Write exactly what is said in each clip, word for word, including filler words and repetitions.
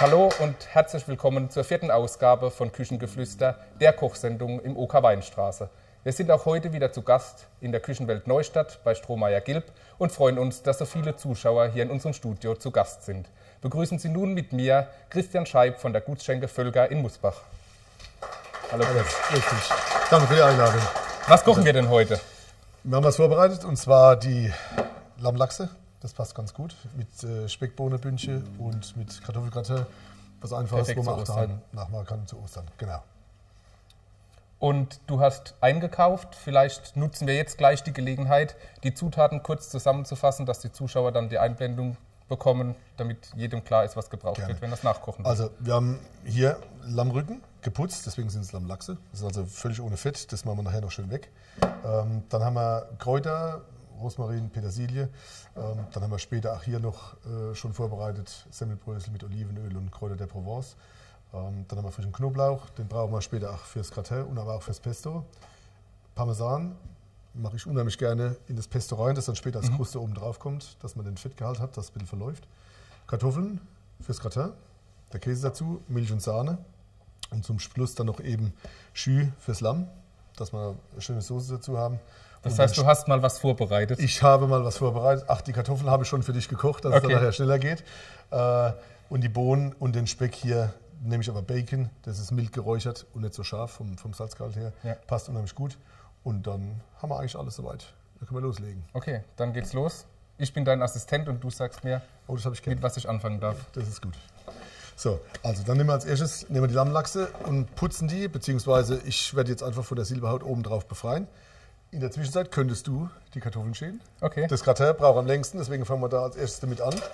Hallo und herzlich willkommen zur vierten Ausgabe von Küchengeflüster, der Kochsendung im OK Weinstraße. Wir sind auch heute wieder zu Gast in der Küchenwelt Neustadt bei Strohmeier Gilb und freuen uns, dass so viele Zuschauer hier in unserem Studio zu Gast sind. Begrüßen Sie nun mit mir Christian Scheib von der Gutsschenke Völker in Musbach. Hallo Chris. Richtig. Danke für die Einladung. Was kochen wir denn heute? Wir haben was vorbereitet und zwar die Lammlachse. Das passt ganz gut mit äh, Speckbohnenbündchen und mit Kartoffelgratin. Was einfaches, Perfekt wo man zu auch Ostern. daheim nachmachen kann zu Ostern. Genau. Und du hast eingekauft. Vielleicht nutzen wir jetzt gleich die Gelegenheit, die Zutaten kurz zusammenzufassen, dass die Zuschauer dann die Einblendung bekommen, damit jedem klar ist, was gebraucht Gerne. wird, wenn das nachkochen wird. Also wir haben hier Lammrücken geputzt, deswegen sind es Lammlachse. Das ist also völlig ohne Fett, das machen wir nachher noch schön weg. Ähm, dann haben wir Kräuter, Rosmarin, Petersilie. Ähm, dann haben wir später auch hier noch äh, schon vorbereitet Semmelbrösel mit Olivenöl und Kräuter der Provence. Ähm, dann haben wir frischen Knoblauch, den brauchen wir später auch fürs Gratin und aber auch fürs Pesto. Parmesan mache ich unheimlich gerne in das Pesto rein, das dann später als Kruste oben drauf kommt, dass man den Fettgehalt hat, dass es ein bisschen verläuft. Kartoffeln fürs Gratin, der Käse dazu, Milch und Sahne. Und zum Schluss dann noch eben Jus fürs Lamm, dass wir eine schöne Soße dazu haben. Das Und heißt, dann du hast mal was vorbereitet? Ich habe mal was vorbereitet. Ach, die Kartoffeln habe ich schon für dich gekocht, dass Okay. es dann nachher schneller geht. Äh, und die Bohnen und den Speck hier nehme ich aber Bacon. Das ist mild geräuchert und nicht so scharf vom, vom Salzgehalt her. Ja. Passt unheimlich gut. Und dann haben wir eigentlich alles soweit. Dann können wir loslegen. Okay, dann geht's los. Ich bin dein Assistent und du sagst mir, Oh, das habe ich gern. mit was ich anfangen darf. Das ist gut. So, also dann nehmen wir als erstes nehmen wir die Lammlachse und putzen die, beziehungsweise ich werde jetzt einfach von der Silberhaut oben drauf befreien. In der Zwischenzeit könntest du die Kartoffeln schälen. Okay. Das Gratin braucht am längsten, deswegen fangen wir da als erstes damit an.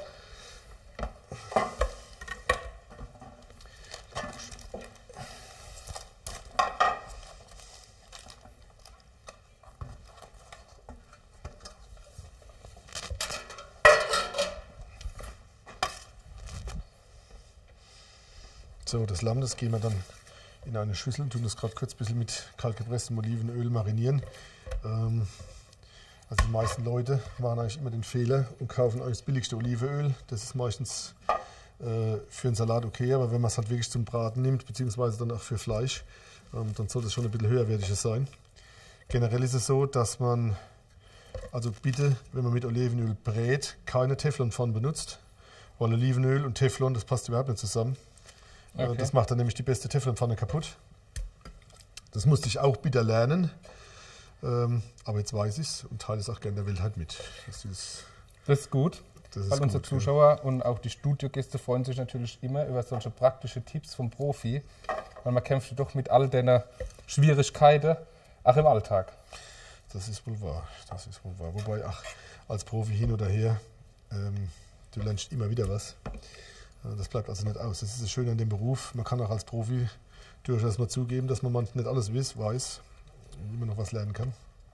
So, das Lamm, das geben wir dann in eine Schüssel, tun das gerade kurz ein bisschen mit kaltgepresstem Olivenöl marinieren. Ähm, also die meisten Leute machen eigentlich immer den Fehler und kaufen eigentlich das billigste Olivenöl. Das ist meistens äh, für einen Salat okay, aber wenn man es halt wirklich zum Braten nimmt, beziehungsweise dann auch für Fleisch, ähm, dann sollte es schon ein bisschen höherwertiges sein. Generell ist es so, dass man, also bitte, wenn man mit Olivenöl brät, keine Teflonpfanne benutzt, weil Olivenöl und Teflon, das passt überhaupt nicht zusammen. Okay. Das macht dann nämlich die beste Teflonpfanne kaputt. Das musste ich auch bitter lernen. Ähm, aber jetzt weiß ich es und teile es auch gerne der Welt halt mit. Das ist, Das ist gut, das ist weil unsere gut, Zuschauer ja. und auch die Studiogäste freuen sich natürlich immer über solche praktische Tipps vom Profi, weil man kämpft doch mit all den Schwierigkeiten auch im Alltag. Das ist wohl wahr. Das ist wohl wahr. Wobei, ach, als Profi hin oder her, ähm, du lernst immer wieder was. Das bleibt also nicht aus. Das ist das Schöne an dem Beruf. Man kann auch als Profi durchaus mal zugeben, dass man manchmal nicht alles weiß, weiß und immer noch was lernen kann.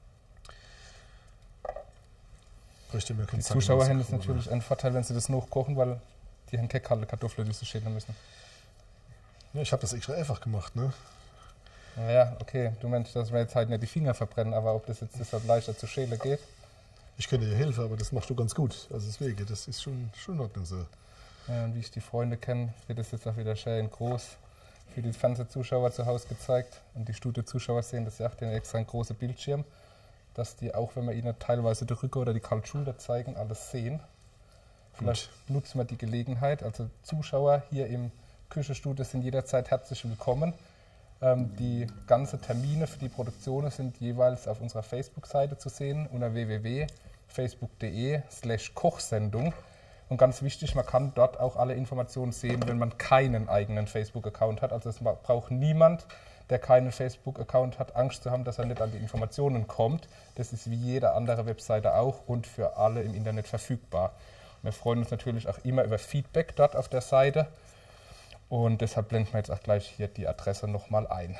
Die Zuschauer haben jetzt natürlich einen Vorteil, wenn sie das noch kochen, weil die haben keine kalte Kartoffeln, die sie schälen müssen. Ja, ich habe das extra einfach gemacht, ne? Naja, okay, du meinst, dass wir jetzt halt nicht die Finger verbrennen, aber ob das jetzt deshalb leichter zu schälen geht? Ich könnte dir helfen, aber das machst du ganz gut. Also deswegen, das ist schon, schon in Ordnung so. Ja, und wie ich die Freunde kenne, wird das jetzt auch wieder schön groß für die Fernsehzuschauer zu Hause gezeigt. Und die Studiozuschauer sehen das ja auch, den extra einen großen Bildschirm, dass die auch, wenn wir ihnen teilweise die Rücken oder die kalte Schulter zeigen, alles sehen. Vielleicht Gut. nutzen wir die Gelegenheit. Also Zuschauer hier im Küchenstudio sind jederzeit herzlich willkommen. Ähm, die ganzen Termine für die Produktionen sind jeweils auf unserer Facebook-Seite zu sehen unter w w w punkt facebook punkt de slash kochsendung. Und ganz wichtig, man kann dort auch alle Informationen sehen, wenn man keinen eigenen Facebook-Account hat. Also es braucht niemand, der keinen Facebook-Account hat, Angst zu haben, dass er nicht an die Informationen kommt. Das ist wie jede andere Webseite auch und für alle im Internet verfügbar. Wir freuen uns natürlich auch immer über Feedback dort auf der Seite. Und deshalb blenden wir jetzt auch gleich hier die Adresse nochmal ein.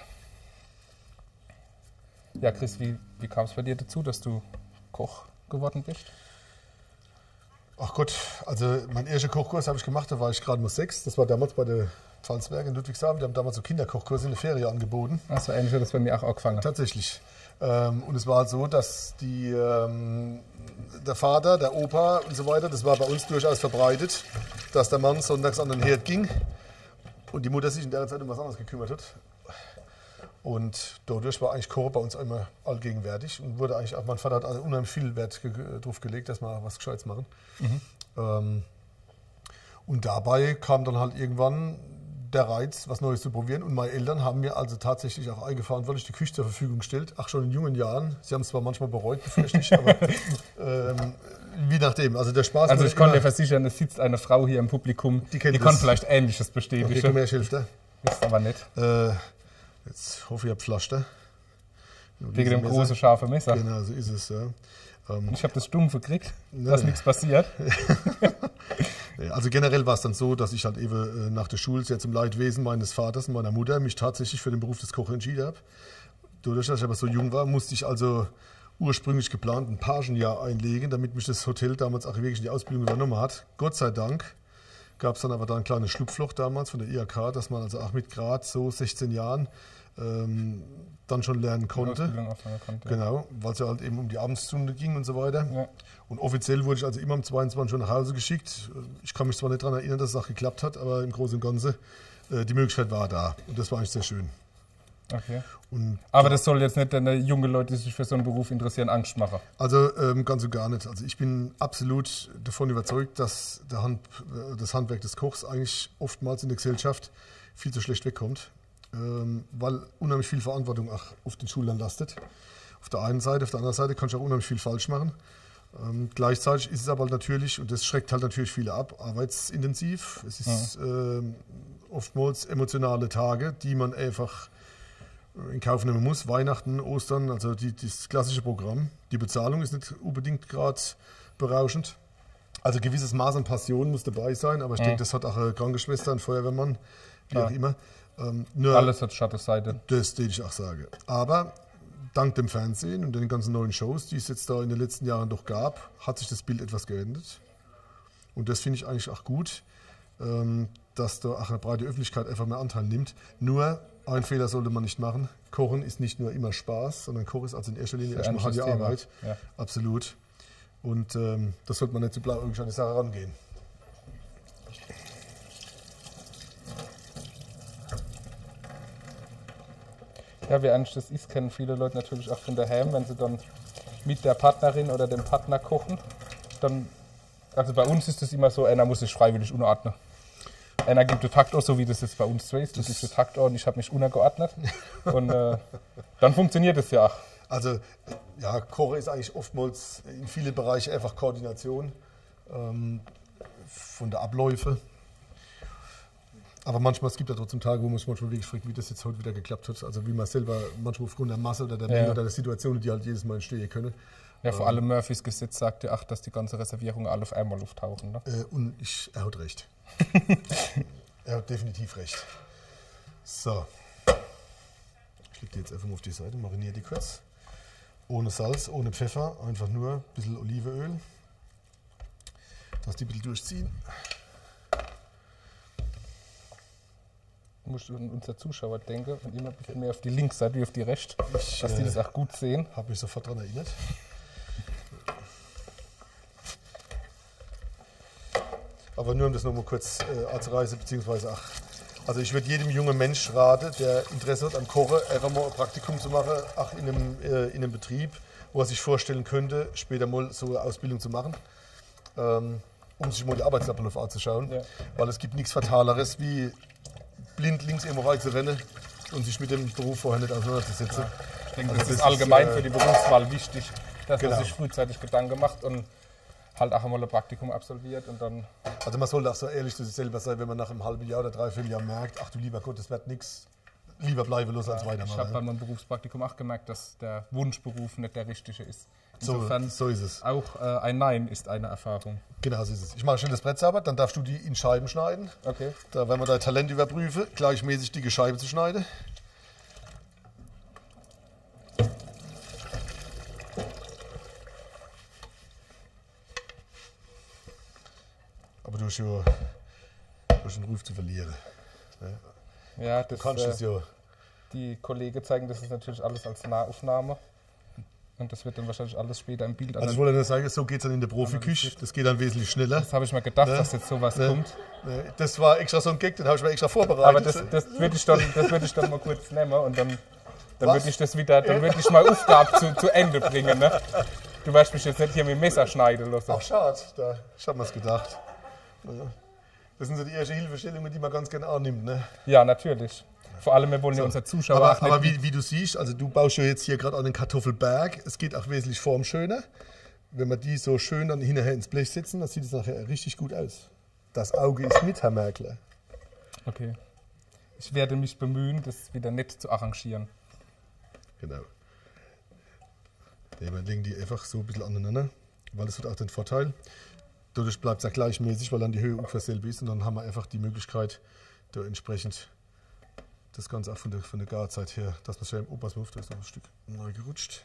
Ja, Chris, wie, wie kam es bei dir dazu, dass du Koch geworden bist? Ach Gott, also mein erster Kochkurs habe ich gemacht, da war ich gerade mal sechs. Das war damals bei der Pfalzberg in Ludwigshafen. Die haben damals so Kinderkochkurse in der Ferie angeboten. Ach so, ähnlich hat das bei mir auch angefangen. Tatsächlich. Ähm, und es war halt so, dass die, ähm, der Vater, der Opa und so weiter, das war bei uns durchaus verbreitet, dass der Mann sonntags an den Herd ging und die Mutter sich in der Zeit um was anderes gekümmert hat. Und dadurch war eigentlich Kochen bei uns immer allgegenwärtig und wurde eigentlich auch, mein Vater hat also unheimlich viel Wert ge drauf gelegt, dass wir was Gescheites machen. Mhm. Ähm, und dabei kam dann halt irgendwann der Reiz, was Neues zu probieren. Und meine Eltern haben mir also tatsächlich auch eigenverantwortlich die Küche zur Verfügung gestellt. Ach, schon in jungen Jahren. Sie haben es zwar manchmal bereut, befürchte aber ähm, wie nachdem. Also der Spaß. Also ich kann dir versichern, es sitzt eine Frau hier im Publikum, die, die kann vielleicht Ähnliches bestätigen. Okay, komm her, Schilfter. Ist aber nicht. Äh, jetzt hoffe ich, ihr habt Pflaster. Wegen dem großen, scharfen Messer. Genau, so ist es, ja. Ähm, ich habe das Stumpf gekriegt, ne, dass nichts passiert. Also generell war es dann so, dass ich halt eben nach der Schule sehr zum Leidwesen meines Vaters und meiner Mutter mich tatsächlich für den Beruf des Kochs entschieden habe. Dadurch, dass ich aber so jung war, musste ich also ursprünglich geplant ein Pagenjahr einlegen, damit mich das Hotel damals auch wirklich in die Ausbildung übernommen hat. Gott sei Dank gab es dann aber da ein kleines Schlupfloch damals von der I H K, dass man also auch mit gerade so sechzehn Jahren ähm, dann schon lernen konnte. konnte genau, ja. Weil es ja halt eben um die Abendstunde ging und so weiter. Ja. Und offiziell wurde ich also immer um zweiundzwanzig Uhr nach Hause geschickt. Ich kann mich zwar nicht daran erinnern, dass es auch geklappt hat, aber im Großen und Ganzen äh, die Möglichkeit war da. Und das war eigentlich sehr schön. Okay. Und aber das soll jetzt nicht den junge Leute, die sich für so einen Beruf interessieren, Angst machen? Also ähm, ganz und gar nicht. Also ich bin absolut davon überzeugt, dass der Hand, das Handwerk des Kochs eigentlich oftmals in der Gesellschaft viel zu schlecht wegkommt. Weil unheimlich viel Verantwortung auch auf den Schultern lastet. Auf der einen Seite, auf der anderen Seite kannst du auch unheimlich viel falsch machen. Ähm, gleichzeitig ist es aber natürlich, und das schreckt halt natürlich viele ab, arbeitsintensiv. Es ist ja. äh, oftmals emotionale Tage, die man einfach in Kauf nehmen muss. Weihnachten, Ostern, also die, das klassische Programm. Die Bezahlung ist nicht unbedingt gerade berauschend. Also ein gewisses Maß an Passion muss dabei sein, aber ich ja. denke, das hat auch eine Krankenschwester, ein Feuerwehrmann, wie ja. auch immer. Ähm, nur alles hat Schattenseite. Das, den ich auch sage. Aber dank dem Fernsehen und den ganzen neuen Shows, die es jetzt da in den letzten Jahren doch gab, hat sich das Bild etwas geändert. Und das finde ich eigentlich auch gut, ähm, dass da auch eine breite Öffentlichkeit einfach mehr Anteil nimmt. Nur, ein Fehler sollte man nicht machen. Kochen ist nicht nur immer Spaß, sondern Kochen ist also in erster Linie erstmal harte Arbeit. Ja. Absolut. Und ähm, das sollte man nicht zu blauäugig an die Sache rangehen. Ja, wie eigentlich das ist, kennen viele Leute natürlich auch von daheim, wenn sie dann mit der Partnerin oder dem Partner kochen. Dann, also bei uns ist es immer so, einer muss sich freiwillig unordnen. Einer gibt den Takt an, so wie das jetzt bei uns so ist. Du gibst den Takt an, ich habe mich untergeordnet. Und äh, dann funktioniert es ja auch. Also, ja, Kochen ist eigentlich oftmals in vielen Bereichen einfach Koordination ähm, von der Abläufe. Aber manchmal, es gibt ja trotzdem Tage, wo man sich manchmal wirklich fragt, wie das jetzt heute wieder geklappt hat. Also wie man selber manchmal aufgrund der Masse oder der Menge ja. oder der Situation, die halt jedes Mal entstehen können. Ja, vor allem Murphys Gesetz sagt ja, ach, dass die ganze Reservierung alle auf einmal auftauchen. Ne? Äh, und ich, er hat recht. Er hat definitiv recht. So. Ich lege die jetzt einfach mal auf die Seite, mariniere die kurz. Ohne Salz, ohne Pfeffer, einfach nur ein bisschen Olivenöl. Dass die ein bisschen durchziehen. Muss an unsere Zuschauer denken und immer ein bisschen mehr auf die Linksseite wie auf die rechte, ich, dass die äh, das auch gut sehen. Habe mich sofort daran erinnert. Aber nur um das nochmal kurz äh, anzureißen, beziehungsweise ach, also ich würde jedem jungen Mensch raten, der Interesse hat an Kochen, einfach mal ein Praktikum zu machen, ach, in einem, äh, in einem Betrieb, wo er sich vorstellen könnte, später mal so eine Ausbildung zu machen. Ähm, um sich mal die Arbeitsabläufe anzuschauen. Ja. Weil es gibt nichts Fataleres wie blind links irgendwo rein zu rennen und sich mit dem Beruf vorher nicht auseinanderzusetzen. Ja. Ich denke, also das, das ist allgemein ist, äh, für die Berufswahl wichtig, dass genau. man sich frühzeitig Gedanken macht und halt auch einmal ein Praktikum absolviert und dann... Also man sollte auch so ehrlich zu sich selber sein, wenn man nach einem halben Jahr oder dreiviertel Jahr merkt, ach du lieber Gott, das wird nichts, lieber bleibe los ja, als weitermachen. Ich habe bei meinem Berufspraktikum auch gemerkt, dass der Wunschberuf nicht der richtige ist. Insofern so, so ist es. Auch äh, ein Nein ist eine Erfahrung. Genau, so ist es. Ich mache schnell das Brett sauber, dann darfst du die in Scheiben schneiden. Okay. Da werden wir dein Talent überprüfen, gleichmäßig die Scheibe zu schneiden. Aber du hast ja, du hast den Ruf zu verlieren. Ja, ja das, du kannst äh, es ja. Die Kollegen zeigen das ist natürlich alles als Nahaufnahme. Und das wird dann wahrscheinlich alles später im Bild. Also ich wollte nur sagen, so geht es dann in der Profiküche. Das geht dann wesentlich schneller. Das habe ich mir gedacht, Ne? dass jetzt sowas Ne? kommt. Ne? Das war extra so ein Gag, den habe ich mir extra vorbereitet. Aber das, das würde ich, dann- das würd ich dann mal kurz nehmen und dann, dann würde ich das wieder, dann würde ich mal Aufgabe zu, zu Ende bringen. Ne? Du wirst mich jetzt nicht hier mit dem Messer schneiden lassen. Ach, schade. Da, ich habe mir das gedacht. Ja. Das sind so die ersten Hilfestellungen, die man ganz gerne annimmt. Ne? Ja, natürlich. Vor allem, wir wollen ja unsere Zuschauer Aber, auch nicht aber wie, wie du siehst, also du baust ja jetzt hier gerade einen Kartoffelberg. Es geht auch wesentlich formschöner. Wenn wir die so schön dann hinterher ins Blech setzen, dann sieht es nachher richtig gut aus. Das Auge ist mit, Herr Merkler. Okay. Ich werde mich bemühen, das wieder nett zu arrangieren. Genau. Wir legen die einfach so ein bisschen aneinander, weil das hat auch den Vorteil. Dadurch bleibt es ja gleichmäßig, weil dann die Höhe ungefähr selbe ist und dann haben wir einfach die Möglichkeit, da entsprechend das Ganze auch von der, von der Garzeit her, dass man schön, oh, pass mal auf, da ist noch ein Stück neu gerutscht.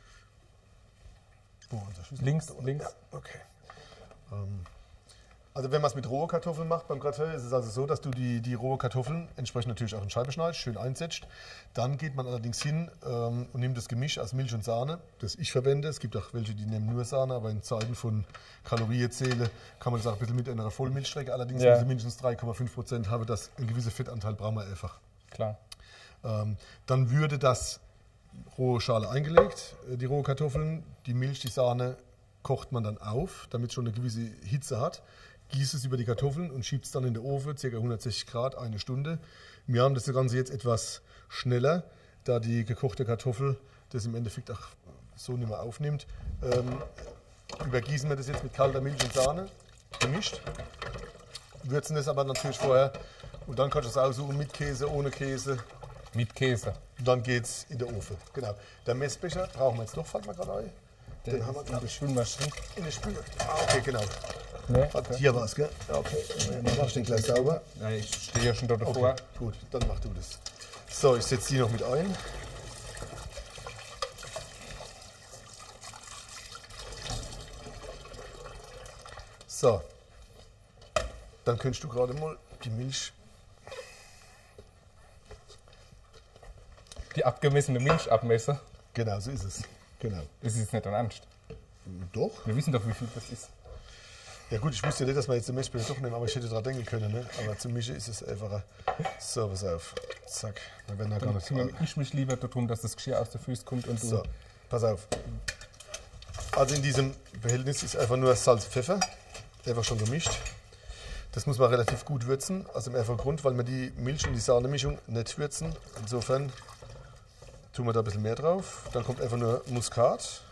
Wo unser Schlüssel? Links, Da unten. links. Ja, okay. Ähm, also wenn man es mit rohen Kartoffeln macht beim Gratin, ist es also so, dass du die, die rohe Kartoffeln entsprechend natürlich auch in Scheiben schneidest, schön einsetzt. Dann geht man allerdings hin ähm, und nimmt das Gemisch aus Milch und Sahne, das ich verwende. Es gibt auch welche, die nehmen nur Sahne, aber in Zeiten von Kalorienzähle kann man das auch ein bisschen mit einer Vollmilchstrecke. Allerdings Ja. muss sie mindestens drei Komma fünf Prozent haben, das ein gewisser Fettanteil brauchen wir einfach. Klar. Ähm, dann würde das rohe Schale eingelegt, äh, die rohe Kartoffeln, die Milch, die Sahne kocht man dann auf, damit es schon eine gewisse Hitze hat. Gießt es über die Kartoffeln und schiebt es dann in den Ofen, ca. hundertsechzig Grad, eine Stunde. Wir haben das Ganze jetzt etwas schneller, da die gekochte Kartoffel das im Endeffekt auch so nicht mehr aufnimmt. Ähm, übergießen wir das jetzt mit kalter Milch und Sahne, gemischt. Würzen das aber natürlich vorher und dann kannst du es aussuchen mit Käse, ohne Käse. Mit Käse. Und dann geht es in den Ofen. Genau. Der Messbecher brauchen wir jetzt noch, fällt mir gerade ein. Der Den haben wir ist in glaub der ich, Spülmaschine. in der Spüle. Ah, okay, genau. Nee, Hat- okay. Hier war es, gell? Ja, okay. Dann mach ich den gleich sauber. Ja, ich stehe ja schon da davor. Okay, gut, dann mach du das. So, ich setze die noch mit ein. So. Dann könntest du gerade mal die Milch. Die abgemessene Milch abmessen. Genau, so ist es. Genau. Das ist jetzt nicht dein Ernst. Doch. Wir wissen doch, wie viel das ist. Ja gut, ich wusste ja nicht, dass wir jetzt den Messbecher doch nehmen, aber ich hätte daran denken können. Ne? Aber zum Mischen ist es einfacher. So, pass auf. Zack. Dann werden da gar Dann nicht kümmere ich mich lieber darum, dass das Geschirr aus der Füße kommt und du. So, pass auf. Also in diesem Behältnis ist einfach nur Salz, Pfeffer, einfach schon gemischt. Das muss man relativ gut würzen, also im einfachen Grund, weil wir die Milch- und die Sahne-Mischung nicht würzen. Insofern tun wir da ein bisschen mehr drauf. Dann kommt einfach nur Muskat.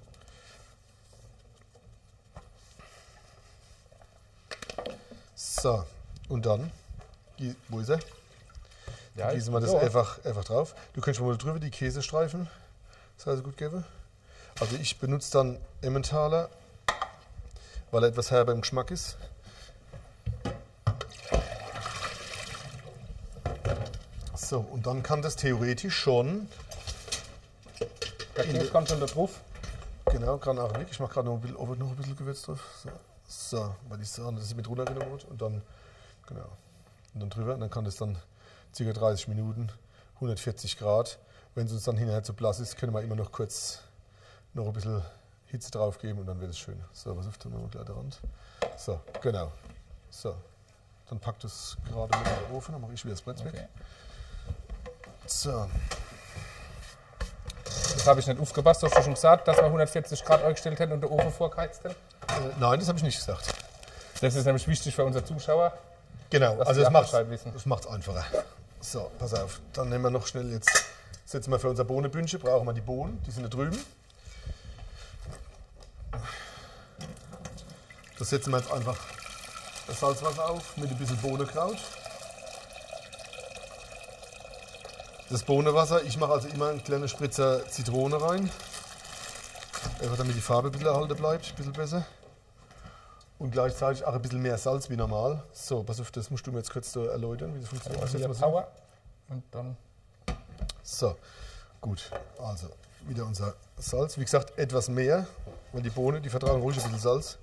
So, und dann, gie- wo ist er? Ja, Gießen wir das so. einfach, einfach drauf. Du kannst mal drüber die Käsestreifen, das heißt gut geben. Also ich benutze dann Emmentaler, weil er etwas herber im Geschmack ist. So, und dann kann das theoretisch schon, Der Käse kommt schon da drauf. genau, kann auch weg. Ich mache gerade noch, ein bisschen- oben noch ein bisschen Gewürz drauf. So, so weil die Sahne, das ist mit runtergenommen wird. Und dann, genau, und dann drüber. Und dann kann das dann ca. dreißig Minuten, hundertvierzig Grad. Wenn es uns dann hinterher zu blass ist, können wir immer noch kurz noch ein bisschen Hitze drauf geben und dann wird es schön. So, was auf der gleich der Rand. So, genau. So, dann packt es gerade mit in den Ofen, dann mache ich wieder das Brett weg. Okay. So, Das habe ich nicht aufgepasst. Du hast schon gesagt, dass wir hundertvierzig Grad eingestellt hätten und der Ofen vorgeheizt hätten. äh, nein, das habe ich nicht gesagt. Das ist nämlich wichtig für unsere Zuschauer. Genau, Dass also die das auch macht Bescheid wissen. es macht's einfacher. So, pass auf. Dann nehmen wir noch schnell jetzt, setzen wir für unser Bohnenbündchen, brauchen wir die Bohnen, die sind da drüben. Das setzen wir jetzt einfach das Salzwasser auf mit ein bisschen Bohnenkraut. Das Bohnenwasser, ich mache also immer einen kleinen Spritzer Zitrone rein. Einfach damit die Farbe ein bisschen erhalten bleibt, ein bisschen besser. Und gleichzeitig auch ein bisschen mehr Salz wie normal. So, pass auf, das musst du mir jetzt kurz so erläutern, wie das funktioniert. Also hier Setzen wir so. Power. Und dann So, gut. Also, wieder unser Salz. Wie gesagt, etwas mehr, weil die Bohnen, die vertragen ruhig ein bisschen Salz.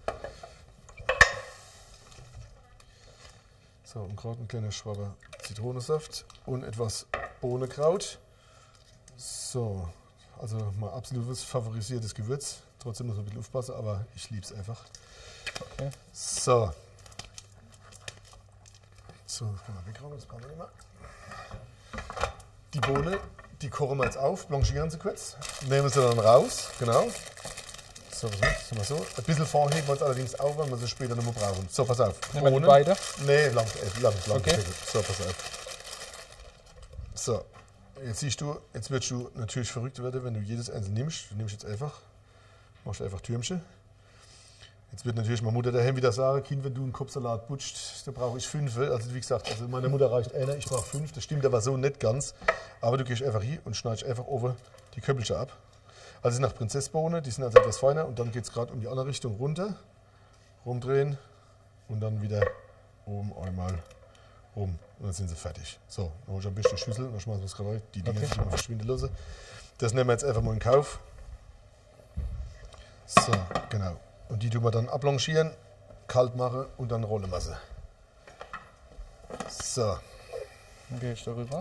So, und gerade ein kleiner Schwaber Zitronensaft und etwas Bohnenkraut. So, Also mein absolutes favorisiertes Gewürz. Trotzdem muss man ein bisschen aufpassen, aber ich liebe es einfach. Okay. So. So, das können wir wegräumen, das brauchen wir nicht mehr. Die Bohne, die kochen wir jetzt auf, blanchieren sie kurz, nehmen sie dann raus, genau. So, was sind wir so? Ein bisschen vorheben wir uns allerdings auf, weil wir sie später noch mal brauchen. So, pass auf. Nehmen wir die beide? Nee, lang, äh, lang, lang. Okay. So, pass auf. So, jetzt siehst du, jetzt wirst du natürlich verrückt werden, wenn du jedes einzelne nimmst. Du nimmst jetzt einfach, machst einfach Türmchen. Jetzt wird natürlich meine Mutter daheim wieder sagen, Kind, wenn du einen Kopfsalat butschst, da brauche ich fünf. Also wie gesagt, also meiner Mutter reicht einer, ich brauche fünf. Das stimmt aber so nicht ganz. Aber du gehst einfach hier und schneidest einfach oben die Köppelchen ab. Also nach Prinzessbohne, die sind also etwas feiner. Und dann geht es gerade um die andere Richtung runter. Rumdrehen und dann wieder oben einmal rum. Und dann sind sie fertig. So, dann hol ich ein bisschen Schüssel, dann schmeißen wir es gerade rein. Die Dinge, Okay. die man verschwinden lassen. Das nehmen wir jetzt einfach mal in Kauf. So, genau. Und die tun wir dann abblanchieren, kalt machen und dann rollen wir sie. So. Dann gehe ich darüber.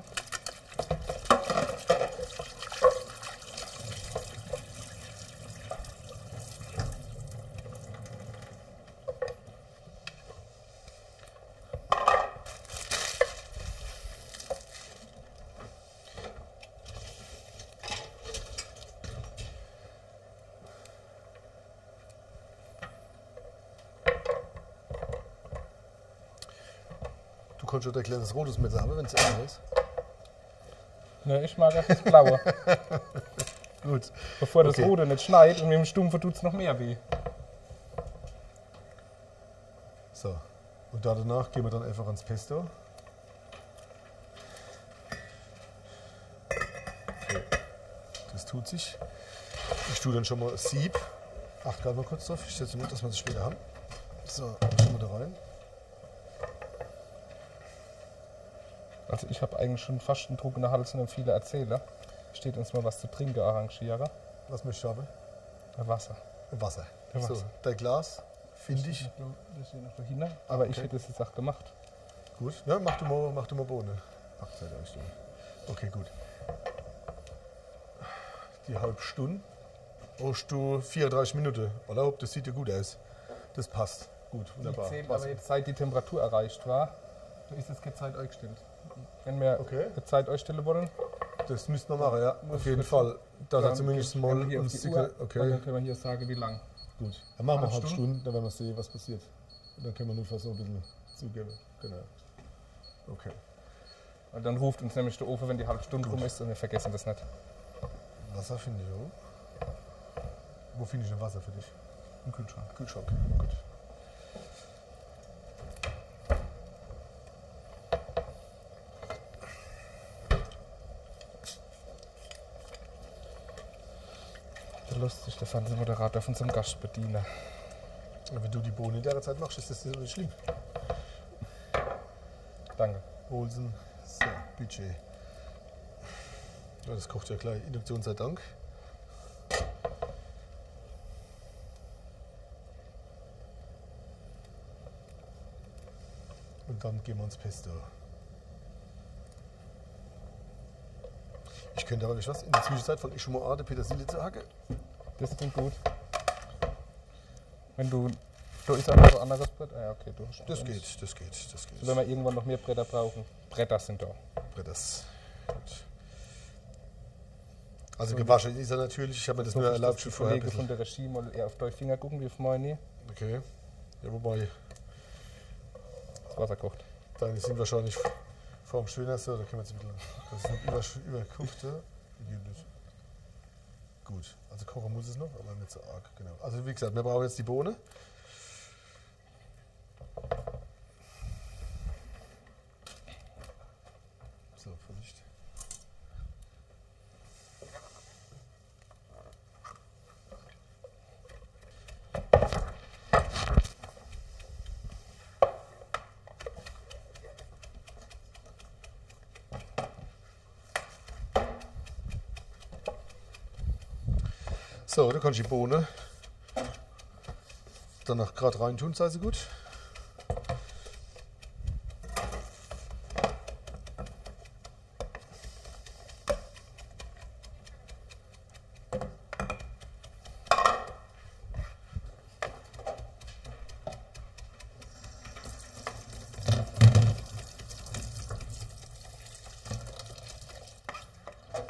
Du kannst schon ein kleines rotes Messer haben, wenn es ärger ist. Ne, ich mag das Blaue. Gut. Bevor das Okay. Rote nicht schneit und mit dem Stumpfe tut es noch mehr weh. So. Und da danach gehen wir dann einfach ans Pesto. Okay. Das tut sich. Ich tue dann schon mal Sieb. Acht gerade mal kurz drauf. Ich setze mit, dass wir das später haben. So, schon mal da rein. Also ich habe eigentlich schon fast einen trockener Hals und viele Erzähler. Steht uns mal was zu trinken arrangieren. Was möchtest du haben? Wasser. Wasser. Ja, So, Wasser. dein Glas, finde ich. Das steht noch dahinter. Aber ich Okay. hätte es jetzt auch gemacht. Gut, ne, mach du mal, mach du mal Bohne. Ach, Zeit euch Okay, gut. Die halbe Stunde. Brauchst du vierunddreißig Minuten. Oder? Das sieht ja gut aus. Das passt. Gut, wunderbar. Die zählt Passt. aber jetzt, seit die Temperatur erreicht war, da ist jetzt keine Zeit eingestellt. Wenn wir Okay. eine Zeit einstellen wollen, Das müssten wir machen, ja. Muss Auf jeden ich- Fall. Da dann hat zumindest gehen mal wir hier auf uns die sicher. Uhr, und Okay, dann können wir hier sagen, wie lang. gut. Dann machen wir Halbe halb Stunde? Stunde, dann werden wir sehen, was passiert. Und dann können wir nur fast so ein bisschen zugeben. Genau. Okay. Und dann ruft uns nämlich der Ofen, wenn die halbe Stunde rum ist und wir vergessen das nicht. Wasser finde ich auch. Wo finde ich denn Wasser für dich? Im Kühlschrank. Kühlschrank. Gut. Da lässt sich der Fernsehmoderator von seinem Gast bedienen. Und wenn du die Bohnen in der Zeit machst, ist das nicht schlimm. Danke. Olsen. So, Budget. Ja, das kocht ja gleich. Induktion sei Dank. Und dann gehen wir ins Pesto. Ich könnte aber nicht was. In der Zwischenzeit fange ich schon mal an, die Petersilie zu hacken. Das klingt gut. Wenn du. Da ist auch noch ein anderes Brett. Ah ja, okay, du hast Das eins. geht, das geht, das geht. So, wenn wir irgendwann noch mehr Bretter brauchen. Bretter sind da. Das. Gut. Also gewaschen ist er natürlich. Ich habe mir das nur erlaubt, schon die vorher ein Kollege von bisschen. der Regie mal eher auf deine Finger gucken, wie auf meine. Okay. Ja, wobei, Das Wasser kocht. deine sind wahrscheinlich vorm Schöner, so, da können wir jetzt ein bisschen. Das ist nicht über, überkocht, ja. Wie geht das? Gut, also kochen muss es noch, aber nicht so arg, genau. Also wie gesagt, wir brauchen jetzt die Bohne. So, Verlicht. So, da kannst du die Bohne danach gerade rein tun, sei sie gut.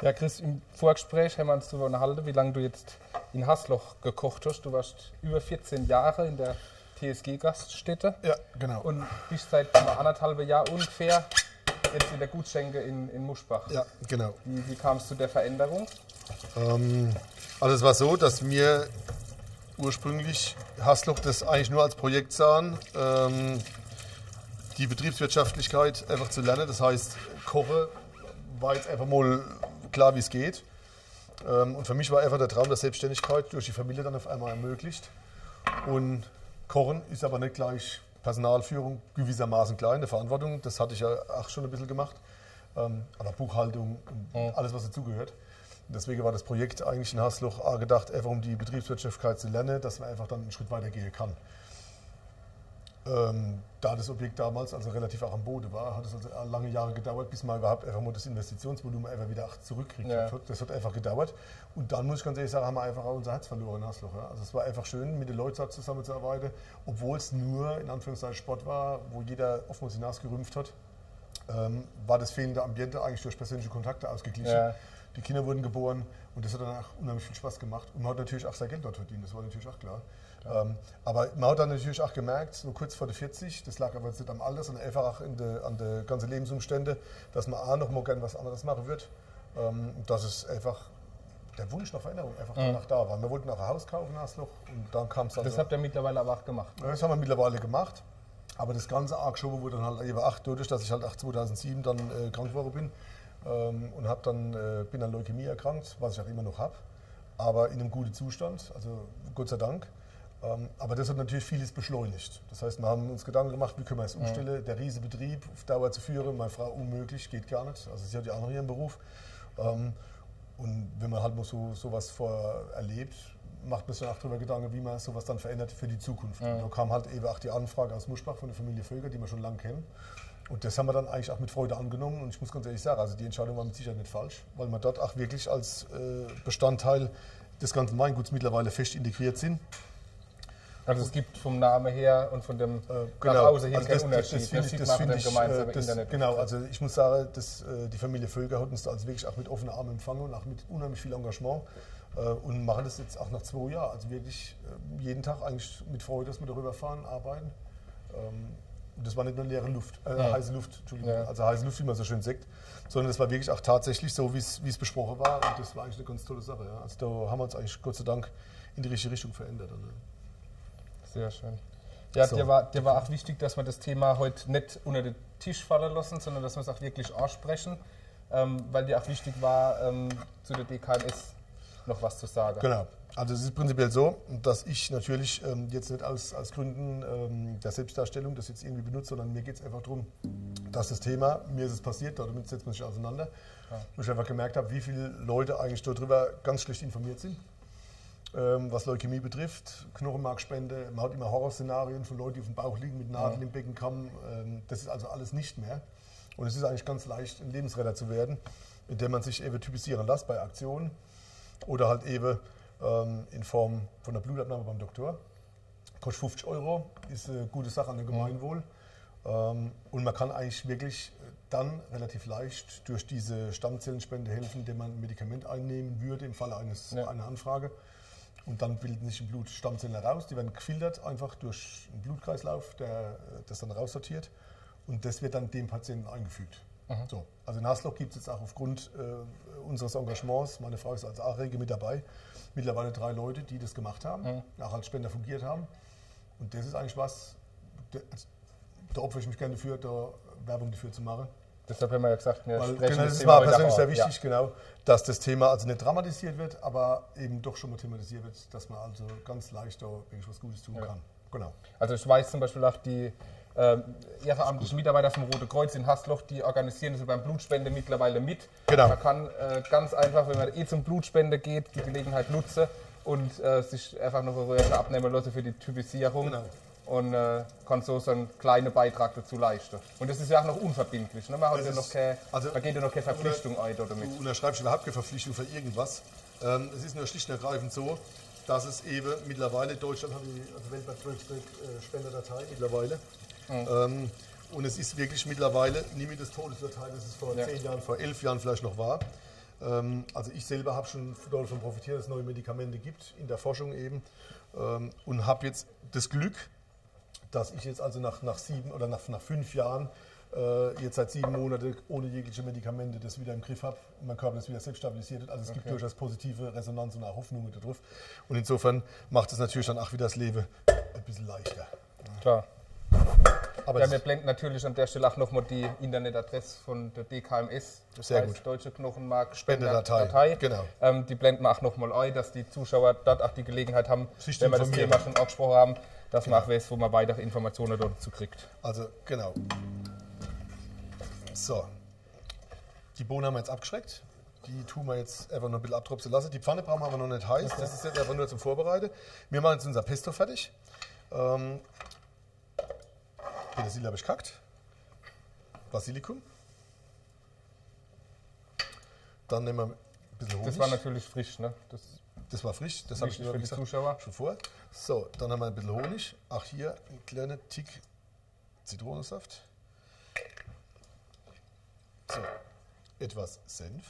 Ja, Chris, im Vorgespräch haben wir uns darüber unterhalten, wie lange du jetzt in Hasloch gekocht hast. Du warst über vierzehn Jahre in der T S G-Gaststätte. Ja, genau. Und bist seit anderthalb Jahren ungefähr jetzt in der Gutschenke in, in Muschbach. Ja, genau. Wie, wie kam es zu der Veränderung? Ähm, also es war so, dass wir ursprünglich Hasloch das eigentlich nur als Projekt sahen, ähm, die Betriebswirtschaftlichkeit einfach zu lernen. Das heißt, Kochen war jetzt einfach mal klar, wie es geht. Ähm, und für mich war einfach der Traum der Selbstständigkeit durch die Familie dann auf einmal ermöglicht. Und Kochen ist aber nicht gleich Personalführung, gewissermaßen klein, eine Verantwortung. Das hatte ich ja auch schon ein bisschen gemacht. Ähm, aber Buchhaltung und alles, was dazugehört. Deswegen war das Projekt eigentlich in Hasloch A gedacht, einfach um die Betriebswirtschaftlichkeit zu lernen, dass man einfach dann einen Schritt weiter gehen kann. Ähm, da das Objekt damals also relativ auch am Boden war, hat es also lange Jahre gedauert, bis man überhaupt einfach mal das Investitionsvolumen einfach wieder zurückkriegt. Ja. Das hat einfach gedauert. Und dann muss ich ganz ehrlich sagen, haben wir einfach auch unser Herz verloren in Hasloch. Ja. Also es war einfach schön, mit den Leuten zusammenzuarbeiten, obwohl es nur in Anführungszeichen Sport war, wo jeder oftmals die Nase gerümpft hat, ähm, war das fehlende Ambiente eigentlich durch persönliche Kontakte ausgeglichen. Ja. Die Kinder wurden geboren und das hat dann auch unheimlich viel Spaß gemacht. Und man hat natürlich auch sein Geld dort verdient, das war natürlich auch klar. Ähm, aber man hat dann natürlich auch gemerkt, so kurz vor der vierzig, das lag aber jetzt nicht am Alter, sondern einfach auch in de, an den ganzen Lebensumständen, dass man auch noch mal gerne was anderes machen wird. Ähm, dass es einfach der Wunsch nach Veränderung einfach mhm. danach da war. Wir wollten auch ein Haus kaufen in Hasloch und dann kam es dann. Das so. habt ihr mittlerweile aber auch gemacht? Das haben wir mittlerweile gemacht. Aber das ganze arg schon wurde dann halt eben auch dadurch, dass ich halt auch zweitausendsieben dann äh, krank geworden bin ähm, und hab dann, äh, bin an Leukämie erkrankt, was ich auch immer noch habe, aber in einem guten Zustand, also Gott sei Dank. Ähm, aber das hat natürlich vieles beschleunigt. Das heißt, wir haben uns Gedanken gemacht, wie können wir es umstellen. Mhm. Der riesige Betrieb auf Dauer zu führen, meine Frau unmöglich, geht gar nicht. Also sie hat ja auch noch ihren Beruf. Ähm, und wenn man halt mal so sowas vorher erlebt, macht man sich auch darüber Gedanken, wie man sowas dann verändert für die Zukunft. Mhm. Da kam halt eben auch die Anfrage aus Muschbach von der Familie Völker, die wir schon lange kennen. Und das haben wir dann eigentlich auch mit Freude angenommen. Und ich muss ganz ehrlich sagen, also die Entscheidung war mit Sicherheit nicht falsch, weil wir dort auch wirklich als äh, Bestandteil des ganzen Weinguts mittlerweile fest integriert sind. Also es gibt vom Namen her und von dem äh, genau. nach Hause hin also keinen das, Unterschied. Das, das, das finde ich, gemeinsamen das, Internet. Genau, also ich muss sagen, dass, äh, die Familie Völker hat uns da also wirklich auch mit offenen Armen empfangen und auch mit unheimlich viel Engagement äh, und machen das jetzt auch nach zwei Jahren. Also wirklich äh, jeden Tag eigentlich mit Freude, dass wir darüber fahren, arbeiten. Ähm, und das war nicht nur leere Luft, äh, ja. heiße Luft, Entschuldigung, ja. also heiße Luft, wie man so schön sagt, sondern das war wirklich auch tatsächlich so, wie es besprochen war und das war eigentlich eine ganz tolle Sache. Ja. Also da haben wir uns eigentlich Gott sei Dank in die richtige Richtung verändert. Dann, ja. Sehr schön. Ja, so. dir, war, dir war auch wichtig, dass wir das Thema heute nicht unter den Tisch fallen lassen, sondern dass wir es auch wirklich ansprechen, ähm, weil dir auch wichtig war, ähm, zu der D K M S noch was zu sagen. Genau. Also es ist prinzipiell so, dass ich natürlich ähm, jetzt nicht aus, aus Gründen ähm, der Selbstdarstellung das jetzt irgendwie benutze, sondern mir geht es einfach darum, dass das Thema, mir ist es passiert, damit setzt man sich auseinander, ja. Und ich einfach gemerkt habe, wie viele Leute eigentlich darüber ganz schlecht informiert sind. Ähm, was Leukämie betrifft, Knochenmarkspende, man hat immer Horrorszenarien von Leuten, die auf dem Bauch liegen mit Nadeln ja. im Beckenkamm. Ähm, das ist also alles nicht mehr. Und es ist eigentlich ganz leicht, ein Lebensretter zu werden, indem man sich eben typisieren lässt bei Aktionen oder halt eben ähm, in Form von einer Blutabnahme beim Doktor. Kostet fünfzig Euro, ist eine gute Sache an dem Gemeinwohl. Ja. Ähm, und man kann eigentlich wirklich dann relativ leicht durch diese Stammzellenspende helfen, indem man ein Medikament einnehmen würde im Falle eines, ja. einer Anfrage. Und dann bilden sich im Blut Stammzellen heraus, die werden gefiltert einfach durch einen Blutkreislauf, der das dann raussortiert. Und das wird dann dem Patienten eingefügt. Mhm. So. Also in Hasloch gibt es jetzt auch aufgrund äh, unseres Engagements, meine Frau ist als A-Rege mit dabei, mittlerweile drei Leute, die das gemacht haben, mhm. auch als Spender fungiert haben. Und das ist eigentlich was, da, da opfere ich mich gerne dafür, da Werbung dafür zu machen. Deshalb haben wir ja gesagt, wir Weil, sprechen genau, das das Thema war persönlich sehr wichtig, ja. genau, dass das Thema also nicht dramatisiert wird, aber eben doch schon mal thematisiert wird, dass man also ganz leicht da wirklich was Gutes tun ja. kann. Genau. Also ich weiß zum Beispiel auch, die äh, ehrenamtlichen Mitarbeiter vom Rote Kreuz in Hasloch, die organisieren das beim Blutspende mittlerweile mit. Genau. Man kann äh, ganz einfach, wenn man eh zum Blutspende geht, die Gelegenheit nutzen und äh, sich einfach noch eine Röhre abnehmen lassen für die Typisierung. Genau. Und äh, kann so, so einen kleinen Beitrag dazu leisten. Und das ist ja auch noch unverbindlich. Ne? Man, hat ja noch keine, also man geht ja noch keine Verpflichtung ein damit. Du unterschreibst überhaupt keine Verpflichtung für irgendwas. Ähm, es ist nur schlicht und ergreifend so, dass es eben mittlerweile, Deutschland hat die also weltweit zwölfte äh, Spenderdatei mittlerweile. Mhm. Ähm, und es ist wirklich mittlerweile nie mit das Todesdatei, das es vor ja. zehn Jahren, vor elf Jahren vielleicht noch war. Ähm, also ich selber habe schon davon profitiert, dass es neue Medikamente gibt, in der Forschung eben. Ähm, und habe jetzt das Glück, dass ich jetzt also nach, nach sieben oder nach, nach fünf Jahren äh, jetzt seit sieben Monaten ohne jegliche Medikamente das wieder im Griff habe und mein Körper das wieder selbst stabilisiert hat. Also es okay. gibt durchaus positive Resonanz und auch Hoffnungen darauf. Und insofern macht es natürlich dann auch wieder das Leben ein bisschen leichter. Klar. Aber ja, wir blenden natürlich an der Stelle auch nochmal die Internetadresse von der D K M S, sehr gut. Deutsche Knochenmark Spendedatei. Genau. Ähm, die blenden wir auch nochmal ein, dass die Zuschauer dort auch die Gelegenheit haben, sich wenn wir das Thema schon angesprochen haben, dass genau. man auch weiß, wo man weitere Informationen dazu kriegt. Also genau. So, die Bohnen haben wir jetzt abgeschreckt. Die tun wir jetzt einfach nur ein bisschen abtropfen lassen. Die Pfanne brauchen wir aber noch nicht heiß. Okay. Das ist jetzt einfach nur zum Vorbereiten. Wir machen jetzt unser Pesto fertig. Ähm, Petersilie habe ich gekackt. Basilikum. Dann nehmen wir ein bisschen Honig. Das war natürlich frisch, ne? Das, das war frisch. Das habe ich nur für die gesagt, Zuschauer schon vor. So, dann haben wir ein bisschen Honig. Auch hier ein kleiner Tick Zitronensaft. So, etwas Senf.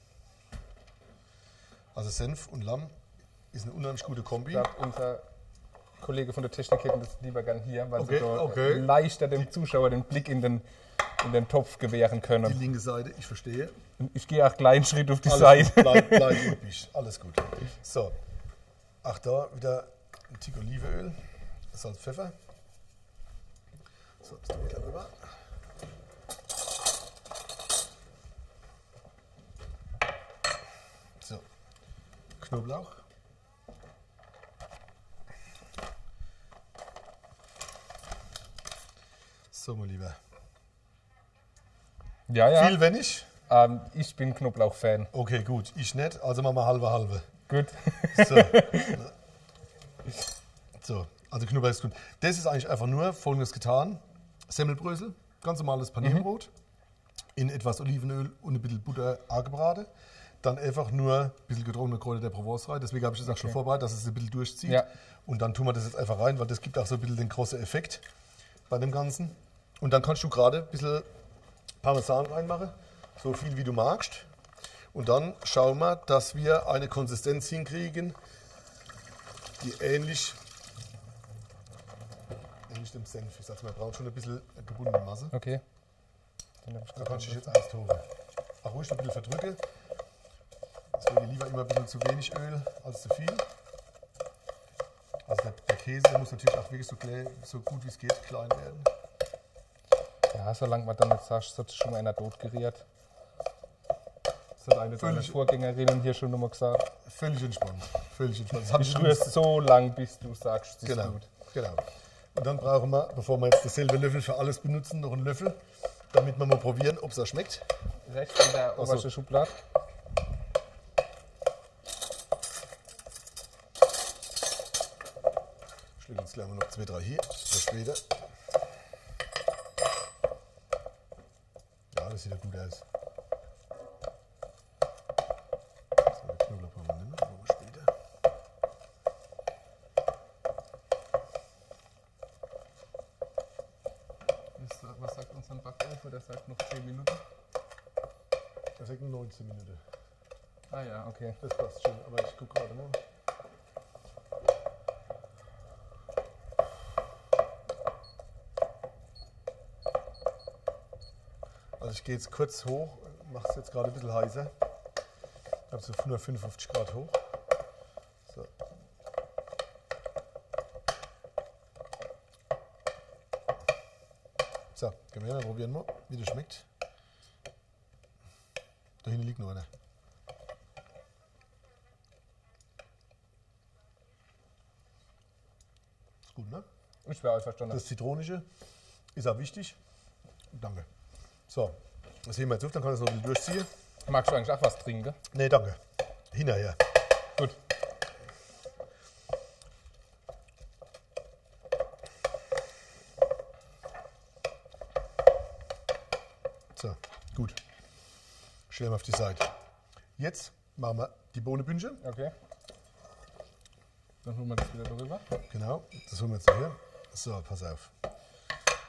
Also Senf und Lamm ist eine unheimlich gute Kombi. Ich glaube, unser Kollege von der Technik hätte das lieber gern hier, weil okay, sie da okay. leichter dem Zuschauer den Blick in den, in den Topf gewähren können. Die linke Seite, ich verstehe. Und ich gehe auch kleinen Schritt auf die Alles Seite. Gut, bleib, bleib üppig. Alles gut. So, ach da wieder ein Tick Olivenöl, Salz, Pfeffer. So, das tun wir gleich rüber. So, Knoblauch. So, mein Lieber. Ja, ja. Viel, wenn ich? Ähm, ich bin Knoblauch-Fan. Okay, gut. Ich nicht, also machen wir halbe, halbe. Gut. So. So, also Knoblauch ist gut. Das ist eigentlich einfach nur Folgendes getan. Semmelbrösel, ganz normales Panierbrot, mhm. in etwas Olivenöl und ein bisschen Butter angebraten. Dann einfach nur ein bisschen getrocknete Kräuter der Provence rein. Deswegen habe ich das okay. auch schon vorbereitet, dass es ein bisschen durchzieht. Ja. Und dann tun wir das jetzt einfach rein, weil das gibt auch so ein bisschen den großen Effekt bei dem Ganzen. Und dann kannst du gerade ein bisschen Parmesan reinmachen, so viel wie du magst. Und dann schauen wir, dass wir eine Konsistenz hinkriegen, die ähnlich, ähnlich dem Senf. Ich sag mal, wir brauchen schon ein bisschen gebundene Masse. Okay. Da kannst du dich jetzt austoben. Auch ruhig ein bisschen verdrücken. Deswegen lieber immer ein bisschen zu wenig Öl als zu viel. Also der, der Käse der muss natürlich auch wirklich so, klein, so gut wie es geht klein werden. Ja, solange man dann nicht sagt, hat schon mal einer totgeriert. Das hat eine deiner Vorgängerinnen hier schon nochmal gesagt. Völlig entspannt. Völlig entspannt. Das ich rühre so lang, bis du sagst, es genau, ist gut. Genau. Und dann brauchen wir, bevor wir jetzt dasselbe Löffel für alles benutzen, noch einen Löffel, damit wir mal probieren, ob es da schmeckt. Rechts in der obersten so. Schublade. Ich lege uns gleich mal noch zwei, drei hier, für später. Ja, das sieht ja gut aus. So, den Knoblauch brauchen wir nicht mehr, aber später. Was sagt unser Backofen? Der sagt noch zehn Minuten. Der sagt neunzehn Minuten. Ah ja, okay. Das passt schon, aber ich gucke gerade mal. Also ich gehe jetzt kurz hoch, mache es jetzt gerade ein bisschen heißer. Ich habe so hundertfünfundfünfzig Grad hoch. So. So, gehen wir her, dann probieren wir, wie das schmeckt. Da hinten liegt noch einer. Ist gut, ne? Ich wäre einverstanden. Das Zitronische ist auch wichtig. Danke. So, das heben wir jetzt auf, dann kann ich es noch ein bisschen durchziehen. Magst du eigentlich auch was trinken? Nee, danke. Hinterher. Gut. So, gut. Stellen wir auf die Seite. Jetzt machen wir die Bohnenbündchen. Okay. Dann holen wir das wieder darüber. Genau, das holen wir jetzt hier. So, pass auf.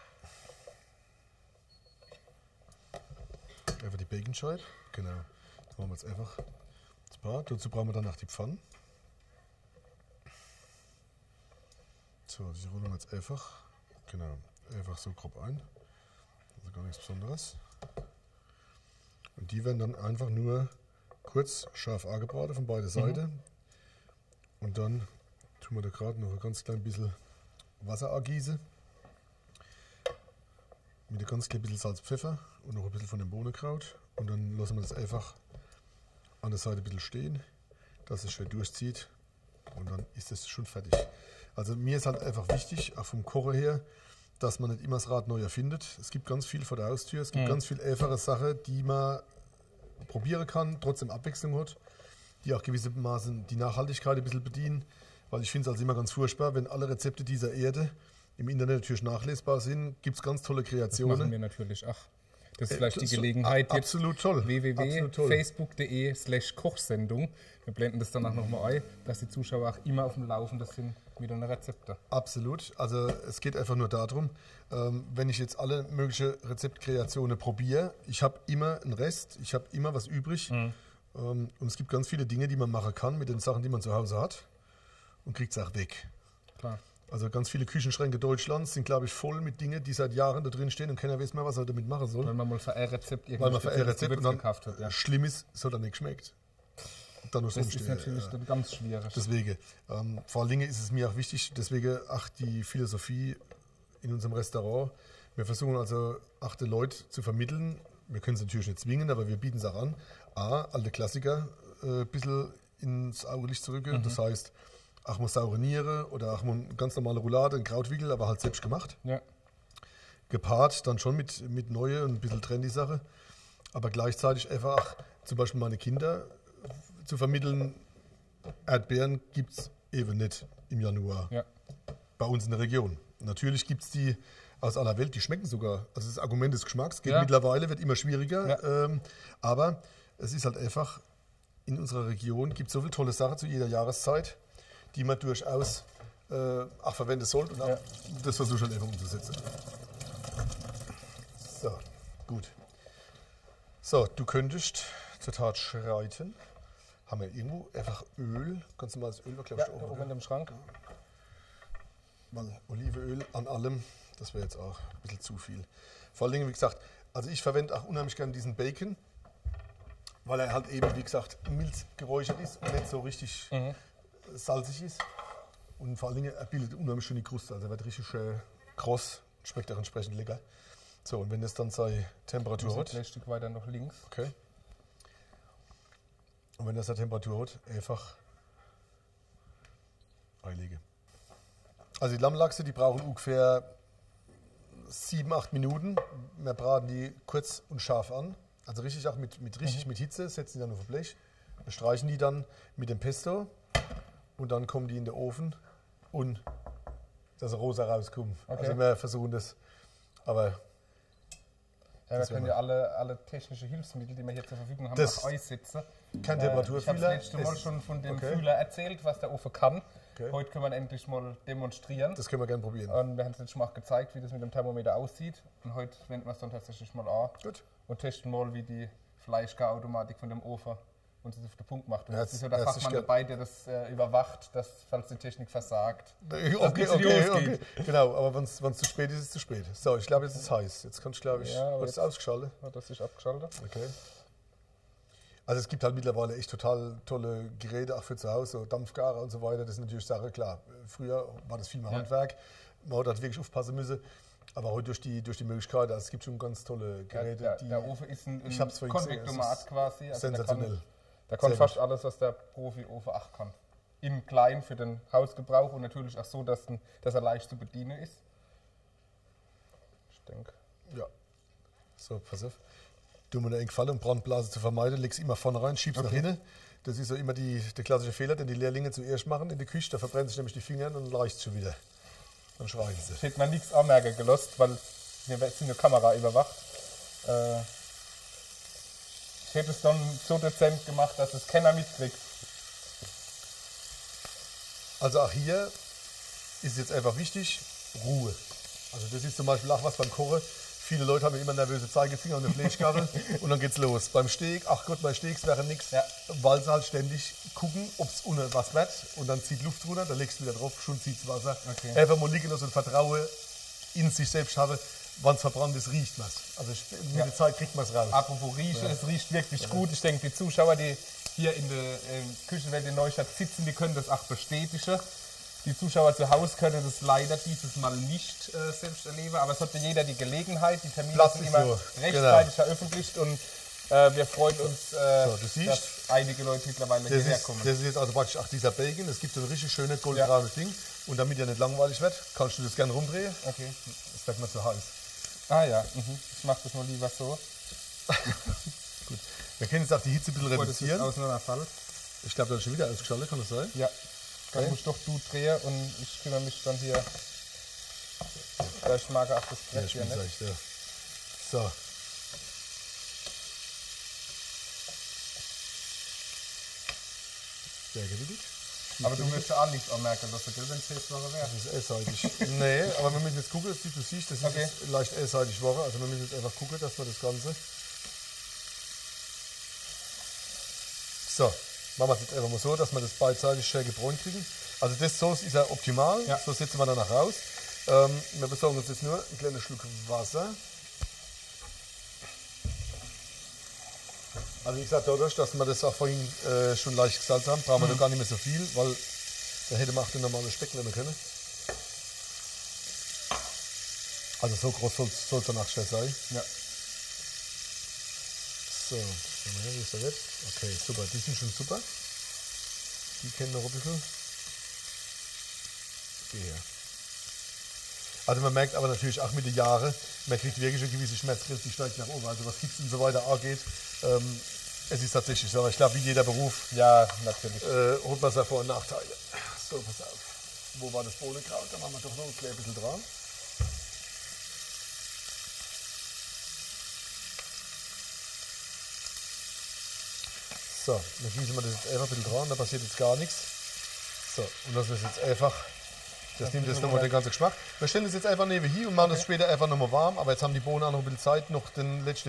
Einfach die Baconscheibe. Genau. machen wir jetzt einfach das Paar. Dazu brauchen wir dann noch die Pfannen. So, die rollen wir jetzt einfach, genau, einfach so grob ein. Also gar nichts Besonderes. Und die werden dann einfach nur kurz scharf angebraten von beiden Seiten. Mhm. Und dann tun wir da gerade noch ein ganz klein bisschen Wasser angießen. Mit ein ganz klein bisschen Salz, Pfeffer und noch ein bisschen von dem Bohnenkraut. Und dann lassen wir das einfach an der Seite ein bisschen stehen, dass es schön durchzieht. Und dann ist das schon fertig. Also mir ist halt einfach wichtig, auch vom Kochen her, dass man nicht immer das Rad neu erfindet. Es gibt ganz viel vor der Haustür, es gibt mhm. ganz viel einfache Sachen, die man probieren kann, trotzdem Abwechslung hat, die auch gewissermaßen die Nachhaltigkeit ein bisschen bedienen. Weil ich finde es also immer ganz furchtbar, wenn alle Rezepte dieser Erde im Internet natürlich nachlesbar sind, gibt es ganz tolle Kreationen. Das machen wir natürlich. Ach, das ist vielleicht äh, die Gelegenheit. So, absolut toll. w w w punkt facebook punkt de slash Kochsendung. Wir blenden das danach nochmal ein, dass die Zuschauer auch immer auf dem Laufenden sind mit den Rezepten. Absolut. Also es geht einfach nur darum, ähm, wenn ich jetzt alle möglichen Rezeptkreationen probiere, ich habe immer einen Rest, ich habe immer was übrig. Mhm. Ähm, und es gibt ganz viele Dinge, die man machen kann mit den Sachen, die man zu Hause hat und kriegt es auch weg. Klar. Also ganz viele Küchenschränke Deutschlands sind, glaube ich, voll mit Dingen, die seit Jahren da drin stehen und keiner weiß mehr, was er damit machen soll. Weil man mal für ein Rezept Weil man für ein Rezept und dann gekauft hat. Ja. Schlimm ist, es hat dann nicht geschmeckt. Dann das ist stehen. natürlich ja. dann ganz schwierig. Deswegen, ähm, vor allen Dingen ist es mir auch wichtig, deswegen auch die Philosophie in unserem Restaurant. Wir versuchen also auch den Leuten zu vermitteln, wir können es natürlich nicht zwingen, aber wir bieten es auch an, A, alte Klassiker äh, ein bisschen ins Augenlicht zu rücken. Mhm. Das heißt, auch mal saure Niere oder auch mal ganz normale Roulade, ein Krautwickel, aber halt selbst gemacht. Ja. Gepaart dann schon mit, mit neue und ein bisschen trendy Sache. Aber gleichzeitig einfach zum Beispiel meine Kinder zu vermitteln, Erdbeeren gibt es eben nicht im Januar ja. bei uns in der Region. Natürlich gibt es die aus aller Welt, die schmecken sogar. Also das Argument des Geschmacks geht ja. mittlerweile, wird immer schwieriger. Ja. Ähm, aber es ist halt einfach, in unserer Region gibt es so viele tolle Sachen zu jeder Jahreszeit, die man durchaus äh, auch verwenden sollte. Und auch ja. das versuche ich halt einfach umzusetzen. So, gut. So, du könntest zur Tat schreiten. Haben wir irgendwo einfach Öl? Kannst du mal das Öl, glaube ich, ja, da oben in dem Schrank. Mal Olivenöl an allem, das wäre jetzt auch ein bisschen zu viel. Vor allen Dingen, wie gesagt, also ich verwende auch unheimlich gerne diesen Bacon, weil er halt eben, wie gesagt, mild geräuchert ist und nicht so richtig mhm. salzig ist. Und vor allen Dingen, er bildet unheimlich schön die Kruste, also er wird richtig schön kross, schmeckt auch entsprechend lecker. So, und wenn das dann seine Temperatur hat. Ein Stück weiter nach links. Okay. Und wenn das eine Temperatur hat, einfach einlege. Also die Lammlachse, die brauchen ungefähr sieben, acht Minuten. Wir braten die kurz und scharf an. Also richtig auch mit, mit, richtig mhm. mit Hitze, setzen die dann auf ein Blech. Wir streichen die dann mit dem Pesto und dann kommen die in den Ofen und dass sie rosa rauskommen. Okay. Also wir versuchen das, aber ja, wir können ja alle, alle technischen Hilfsmittel, die wir hier zur Verfügung haben, das nach euch setzen. Kein Temperaturfühler. Ich habe das letzte Mal schon von dem okay. Fühler erzählt, was der Ofen kann. Okay. Heute können wir endlich mal demonstrieren. Das können wir gerne probieren. Und wir haben es letztes Mal auch gezeigt, wie das mit dem Thermometer aussieht. Und heute wenden wir es dann tatsächlich mal an. Gut. Und testen mal, wie die Fleischgarautomatik von dem Ofen uns das auf den Punkt macht. Und jetzt ist ja der Fachmann dabei, der das äh, überwacht, dass, falls die Technik versagt, okay, okay, okay, okay. Genau, aber wenn es zu spät ist, ist es zu spät. So, ich glaube, jetzt ist es heiß. Jetzt kannst du, glaube ich, ja, wird es ausgeschaltet? Hat das sich abgeschaltet? Okay. Also es gibt halt mittlerweile echt total tolle Geräte, auch für zu Hause, so Dampfgarer und so weiter. Das ist natürlich Sache, klar. Früher war das viel mehr ja. Handwerk. Man hat halt wirklich aufpassen müssen. Aber heute durch die, durch die Möglichkeit, also es gibt schon ganz tolle Geräte. Ja, der, die, der Ofen ist ein, ein ich Konvektomat quasi. Also sensationell. Der kann fast alles, was der Profi-Ofen auch kann. Im Kleinen für den Hausgebrauch und natürlich auch so, dass, ein, dass er leicht zu bedienen ist. Ich denke. Ja. So, pass auf. Du mir einen Gefallen, um Brandblase zu vermeiden, legst immer vorne rein, schiebst okay. nach hinten. Das ist so immer die, der klassische Fehler, den die Lehrlinge zuerst machen in der Küche. Da verbrennen sich nämlich die Finger und dann reicht es schon wieder. Dann schreien sie. Ich hätte mir nichts anmerken gelost, weil wir sind eine Kamera überwacht. Äh, ich hätte es dann so dezent gemacht, dass es keiner mitkriegt. Also auch hier ist jetzt einfach wichtig, Ruhe. Also das ist zum Beispiel auch was beim Kochen Viele Leute haben immer nervöse Zeigefinger und eine Fleischgabel und dann geht's los. Beim Steak, ach Gott, bei Steaks wäre nichts, Ja. weil sie halt ständig gucken, ob es ohne was wird und dann zieht Luft runter, dann legst du wieder drauf, schon zieht's Wasser. Okay. Einfach mal liegen lassen und Vertrauen in sich selbst haben, wenn es verbrannt ist, riecht man es. Also mit Ja. der Zeit kriegt man es raus. Apropos Riechen, es riecht wirklich gut. Ich denke, die Zuschauer, die hier in der ähm, Küchenwelt in Neustadt sitzen, die können das auch bestätigen. Die Zuschauer zu Hause können das leider dieses Mal nicht äh, selbst erleben, aber es hat für jeder die Gelegenheit. Die Termine Platz sind ist immer nur. rechtzeitig veröffentlicht und äh, wir freuen uns, äh, So, du siehst, dass einige Leute mittlerweile Das hierher ist, kommen. das ist jetzt also praktisch auch dieser Bacon. Es gibt so ein richtig schönes goldbraunes Ding. Und damit ihr nicht langweilig wird, kannst du das gerne rumdrehen. Okay. Das wird mir zu heiß. Ah ja, mhm. Ich mache das mal lieber so. Gut. Wir können jetzt auch die Hitze ein bisschen Bevor das jetzt reduzieren. auseinanderfällt. Ich glaube, das ist schon wieder ausgeschaltet, kann das sein? Ja, dann Okay. muss doch du drehen und ich kümmere mich dann hier. Ich mag auch das Ja, Brett ich hier bin nicht. echt, ja. So. Sehr gewickelt. Aber du willst ja auch nichts anmerken, dass du gell, wenn es jetzt noch wäre. Das ist esseitig. Nee, aber wir müssen jetzt gucken, dass du siehst, das ist Okay. jetzt leicht esseitig Woche. Also wir müssen jetzt einfach gucken, dass wir das Ganze. So, machen wir es jetzt einfach mal so, dass wir das beidseitig schön gebräunt kriegen. Also das Sauce ist ja optimal, Ja. so setzen wir danach raus. Ähm, wir besorgen uns jetzt nur einen kleinen Schluck Wasser. Also wie gesagt, dadurch, dass wir das auch vorhin äh, schon leicht gesalzt haben, brauchen wir mhm. gar nicht mehr so viel, weil da hätte man auch den normalen Speck nehmen können. Also so groß soll es danach schon sein. Ja. So, wie ist der jetzt? Okay, super, die sind schon super. Die kennen noch ein bisschen. Die hier. Also man merkt aber natürlich auch mit den Jahren, man kriegt wirklich eine gewisse Schmerzgrenze, die steigt nach oben. Also was Hitze und so weiter angeht, ähm, es ist tatsächlich so. Aber ich glaube, wie jeder Beruf Ja, natürlich. äh, holt man sich Vor- und Nachteile. So, pass auf. Wo war das Bohnenkraut? Da machen wir doch noch ein klein bisschen dran. So, dann gießen wir das jetzt einfach ein bisschen dran, da passiert jetzt gar nichts. So, und das ist jetzt einfach, das nimmt jetzt nochmal den ganzen Geschmack. Wir stellen das jetzt einfach neben hier und machen das später einfach nochmal warm, aber jetzt haben die Bohnen auch noch ein bisschen Zeit, noch den letzten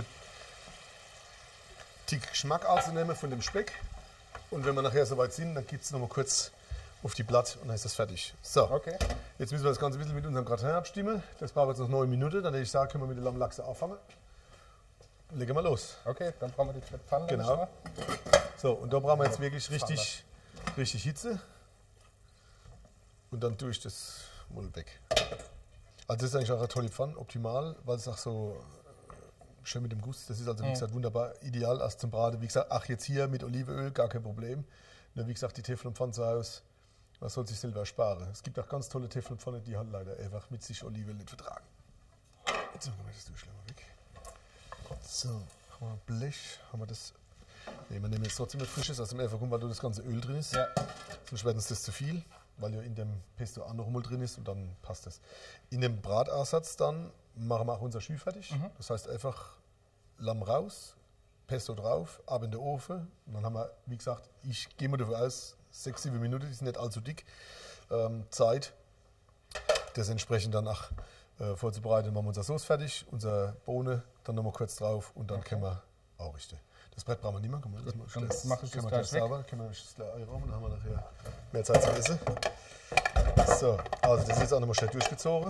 Tick Geschmack anzunehmen von dem Speck. Und wenn wir nachher soweit sind, dann gibt es nochmal kurz auf die Blatt und dann ist das fertig. So, Okay. jetzt müssen wir das Ganze ein bisschen mit unserem Gratin abstimmen. Das braucht jetzt noch neun Minuten, dann hätte ich sagen, können wir mit der Lammlachse anfangen. Legen wir los. Okay, dann brauchen wir die Pfanne. Genau. nicht So, und da brauchen wir jetzt wirklich richtig, richtig Hitze. Und dann tue ich das mal weg. Also das ist eigentlich auch eine tolle Pfanne, optimal, weil es auch so äh, schön mit dem Guss, das ist also wie gesagt wunderbar, ideal als zum Braten. Wie gesagt, ach jetzt hier mit Olivenöl, gar kein Problem. Nur wie gesagt, die Teflonpfanne zu Hause, man soll sich selber sparen. Es gibt auch ganz tolle Teflonpfannen, die halt leider einfach mit sich Olivenöl nicht vertragen. Jetzt machen wir das Durchschlag mal weg. So, haben wir Blech, haben wir das. Ne, wir nehmen jetzt trotzdem ein frisches aus dem Elferkum, weil da das ganze Öl drin ist. Ja. Sonst wird uns das zu viel, weil ja in dem Pesto auch noch Rummel drin ist und dann passt das. In dem Bratarsatz dann machen wir auch unser Schü fertig. Mhm. Das heißt einfach Lamm raus, Pesto drauf, ab in den Ofen. Und dann haben wir, wie gesagt, ich gehe mal davon aus, sechs, sieben Minuten, die sind nicht allzu dick, ähm, Zeit. Das entsprechend danach äh, vorzubereiten, machen wir unser Sauce fertig, unsere Bohne, dann nochmal kurz drauf und dann okay. können wir auch richten. Das Brett brauchen wir nicht mehr. Guck mal, das Gut, dann mache ich das wir gleich weg. sauber, können wir das gleich einräumen, dann haben wir nachher mehr Zeit zu essen. So, also das ist jetzt auch nochmal schnell durchgezogen.